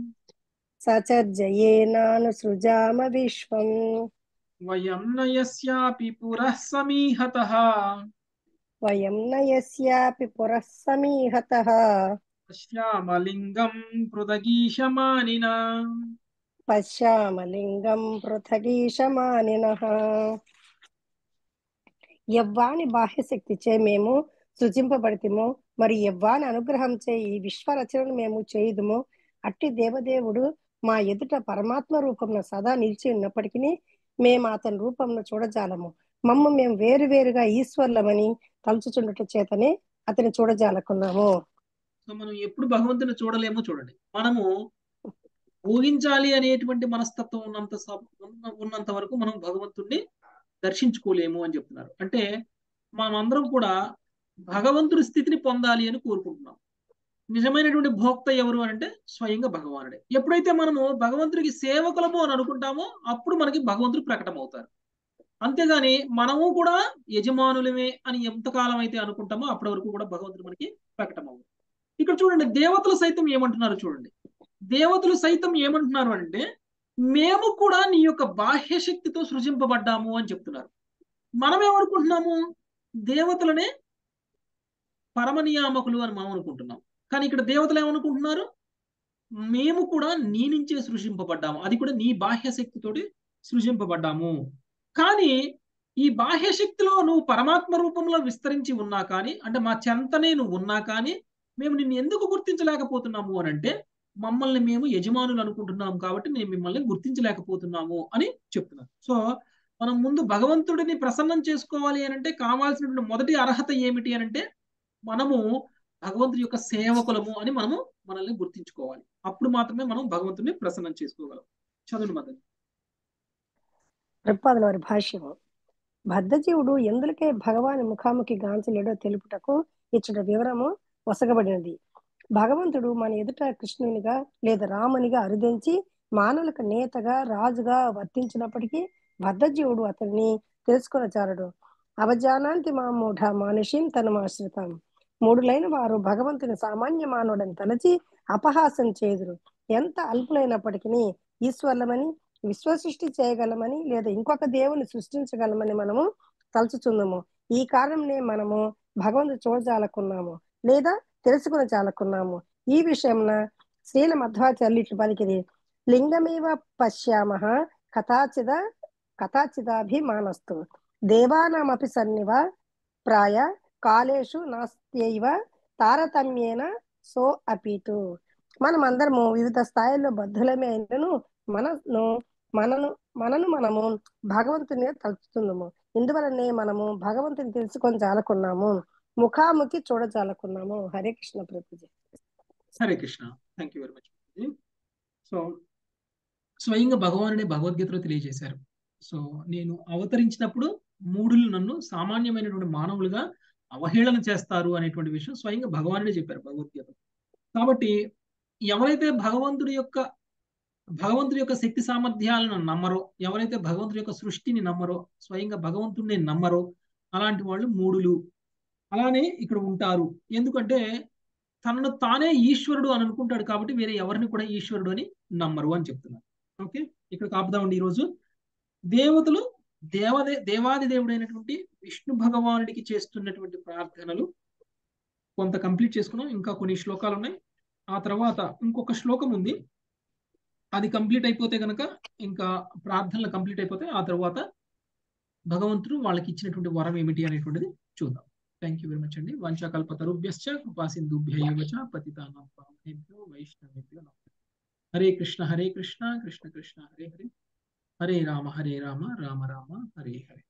సచర్జయేనాను సృజామ విశ్వం వయం నయస్యాపి పురః సమీహతః వయం నయస్యాపి పురః సమీహతః పశ్యామలింగం పృథగీశమానినా పశ్యామలింగం పృథగీశమానినః. యవ్వాని బాహ్యశక్తిచే మేము సృజింపబడితిమో, మరి యవ్వాని అనుగ్రహంచే ఈ విశ్వరచనను మేము చేయుదుము. అట్టి దేవదేవుడు మా ఎదుట పరమాత్మ రూపంలో సదా నిలిచి ఉన్నప్పటికీ మేము అతని రూపంలో చూడజాలము. మమ్మ మేము వేరు వేరుగా ఈశ్వర్లమని తలుచుచుండట చేతనే అతని చూడజాలకున్నాము. సో మనం ఎప్పుడు భగవంతుని చూడలేమో చూడండి. మనము ఊహించాలి అనేటువంటి మనస్తత్వం ఉన్నంత ఉన్నంత వరకు మనం భగవంతుణ్ణి దర్శించుకోలేము అని చెప్తున్నారు. అంటే మనమందరం కూడా భగవంతుడి స్థితిని పొందాలి అని కోరుకుంటున్నాం. నిజమైనటువంటి భోక్త ఎవరు అంటే స్వయంగా భగవానుడే. ఎప్పుడైతే మనము భగవంతుడికి సేవకులము అని అనుకుంటామో అప్పుడు మనకి భగవంతుడు ప్రకటమవుతారు. అంతేగాని మనము కూడా యజమానులమే అని ఎంతకాలం అయితే అనుకుంటామో అప్పటి వరకు కూడా భగవంతుడు మనకి ప్రకటమవుతారు. ఇక్కడ చూడండి, దేవతలు సైతం ఏమంటున్నారు చూడండి. దేవతలు సైతం ఏమంటున్నారు అంటే మేము కూడా నీ యొక్క బాహ్య శక్తితో సృజింపబడ్డాము అని చెప్తున్నారు. మనం ఏమనుకుంటున్నాము? దేవతలనే పరమనియామకులు అని మనం అనుకుంటున్నాం. కానీ ఇక్కడ దేవతలు ఏమనుకుంటున్నారు? మేము కూడా నీ నుంచే సృజింపబడ్డాము, అది కూడా నీ బాహ్య శక్తితోటి సృజింపబడ్డాము. కానీ ఈ బాహ్య శక్తిలో నువ్వు పరమాత్మ రూపంలో విస్తరించి ఉన్నా కానీ, అంటే మా చెంతనే నువ్వు ఉన్నా కానీ మేము నిన్ను ఎందుకు గుర్తించలేకపోతున్నాము అని అంటే మమ్మల్ని మేము యజమానులు అనుకుంటున్నాము కాబట్టి మేము మిమ్మల్ని గుర్తించలేకపోతున్నాము అని చెప్తున్నారు. సో మనం ముందు భగవంతుడిని ప్రసన్నం చేసుకోవాలి అని అంటే కావాల్సినటువంటి మొదటి అర్హత ఏమిటి అని అంటే మనము భగవంతుడి యొక్క సేవకులము అని మనము మనల్ని గుర్తించుకోవాలి. అప్పుడు మాత్రమే మనం భగవంతుడిని ప్రసన్నం చేసుకోగలం. చదువు మదన్. ప్రపాదల వారి భాష్యము. బద్ధజీవుడు ఎందులకే భగవాని ముఖాముఖి గాంచలేడో తెలుపుటకు ఇచ్చట వివరము వసగబడినది. భగవంతుడు మన ఎదుట కృష్ణునిగా లేదా రామునిగా అరుదించి మానవులకు నేతగా రాజుగా వర్తించినప్పటికీ బద్ధజీవుడు అతన్ని తెలుసుకున్న చాలడు. అవజానాంతి మా మూఢ మానుషీం తనమాశ్రితం. మూడులైన వారు భగవంతుని సామాన్య మానవుడని తలచి అపహాసం చేదురు. ఎంత అల్పులైనప్పటికీ ఈశ్వర్లమని విశ్వ సృష్టి చేయగలమని లేదా ఇంకొక దేవుని సృష్టించగలమని మనము తలుచుచున్నాము. ఈ కారణంనే మనము భగవంతుడు చూడజాలకున్నాము లేదా తెలుసుకుని చాలకున్నాము. ఈ విషయమున శ్రీల మధ్వాచార్యులు ఇట్లు పలికిరి, లింగమేవ పశ్యామః కథాచిద కథాచిదాభిమానస్తు దేవానామపి సన్నివ ప్రాయ కాలేషు నాస్త్యైవ తారతమ్యేన సో అపీతు. మనం అందరము వివిధ స్థాయిల్లో బద్ధులమే అయినను మనను మనను మనను మనము భగవంతుని తలుచుతున్నాము. ఇందువలనే మనము భగవంతుని తెలుసుకొని చాలకున్నాము, ముఖాముఖి చూడజాలకున్నాము. హరే కృష్ణ ప్రభుజీ. Hare Krishna. Thank you very much. So స్వయంగా భగవానుడే భగవద్గీతలో తెలియజేశారు. సో నేను అవతరించినప్పుడు మూఢులు నన్ను సామాన్యమైనటువంటి మానవులుగా అవహేళన చేస్తారు అనేటువంటి విషయం స్వయంగా భగవానుడే చెప్పారు భగవద్గీత. కాబట్టి ఎవరైతే భగవంతుడి యొక్క భగవంతుడి యొక్క శక్తి సామర్థ్యాలను నమ్మరో, ఎవరైతే భగవంతుడి యొక్క సృష్టిని నమ్మరో, స్వయంగా భగవంతుడిని నమ్మరో, అలాంటి వాళ్ళు మూఢులు అలానే ఇక్కడ ఉంటారు. ఎందుకంటే తనను తానే ఈశ్వరుడు అని అనుకుంటాడు కాబట్టి వేరే ఎవరిని కూడా ఈశ్వరుడు అని నమ్మరు అని చెప్తున్నారు. ఓకే, ఇక్కడ కాపుదామండి. ఈరోజు దేవతలు దేవదే దేవాది దేవుడైనటువంటి విష్ణు భగవానుడికి చేస్తున్నటువంటి ప్రార్థనలు కొంత కంప్లీట్ చేసుకున్నాం. ఇంకా కొన్ని శ్లోకాలు ఉన్నాయి. ఆ తర్వాత ఇంకొక శ్లోకం ఉంది, అది కంప్లీట్ అయిపోతే కనుక ఇంకా ప్రార్థనలు కంప్లీట్ అయిపోతే ఆ తర్వాత భగవంతుడు వాళ్ళకి ఇచ్చినటువంటి వరం ఏమిటి అనేటువంటిది చూద్దాం. థ్యాంక్ యూ వెరీ మచ్ అండి. వంచాకల్పతరుభ్యశ్చ కృపా సింధుభ్యైవ చ పతితానాం పావనేభ్యో వైష్ణవేభ్యో నమః. హరే కృష్ణ హరే కృష్ణ కృష్ణ కృష్ణ హరే హరే, హరే రామ హరే రామ రామ రామ హరే హరే.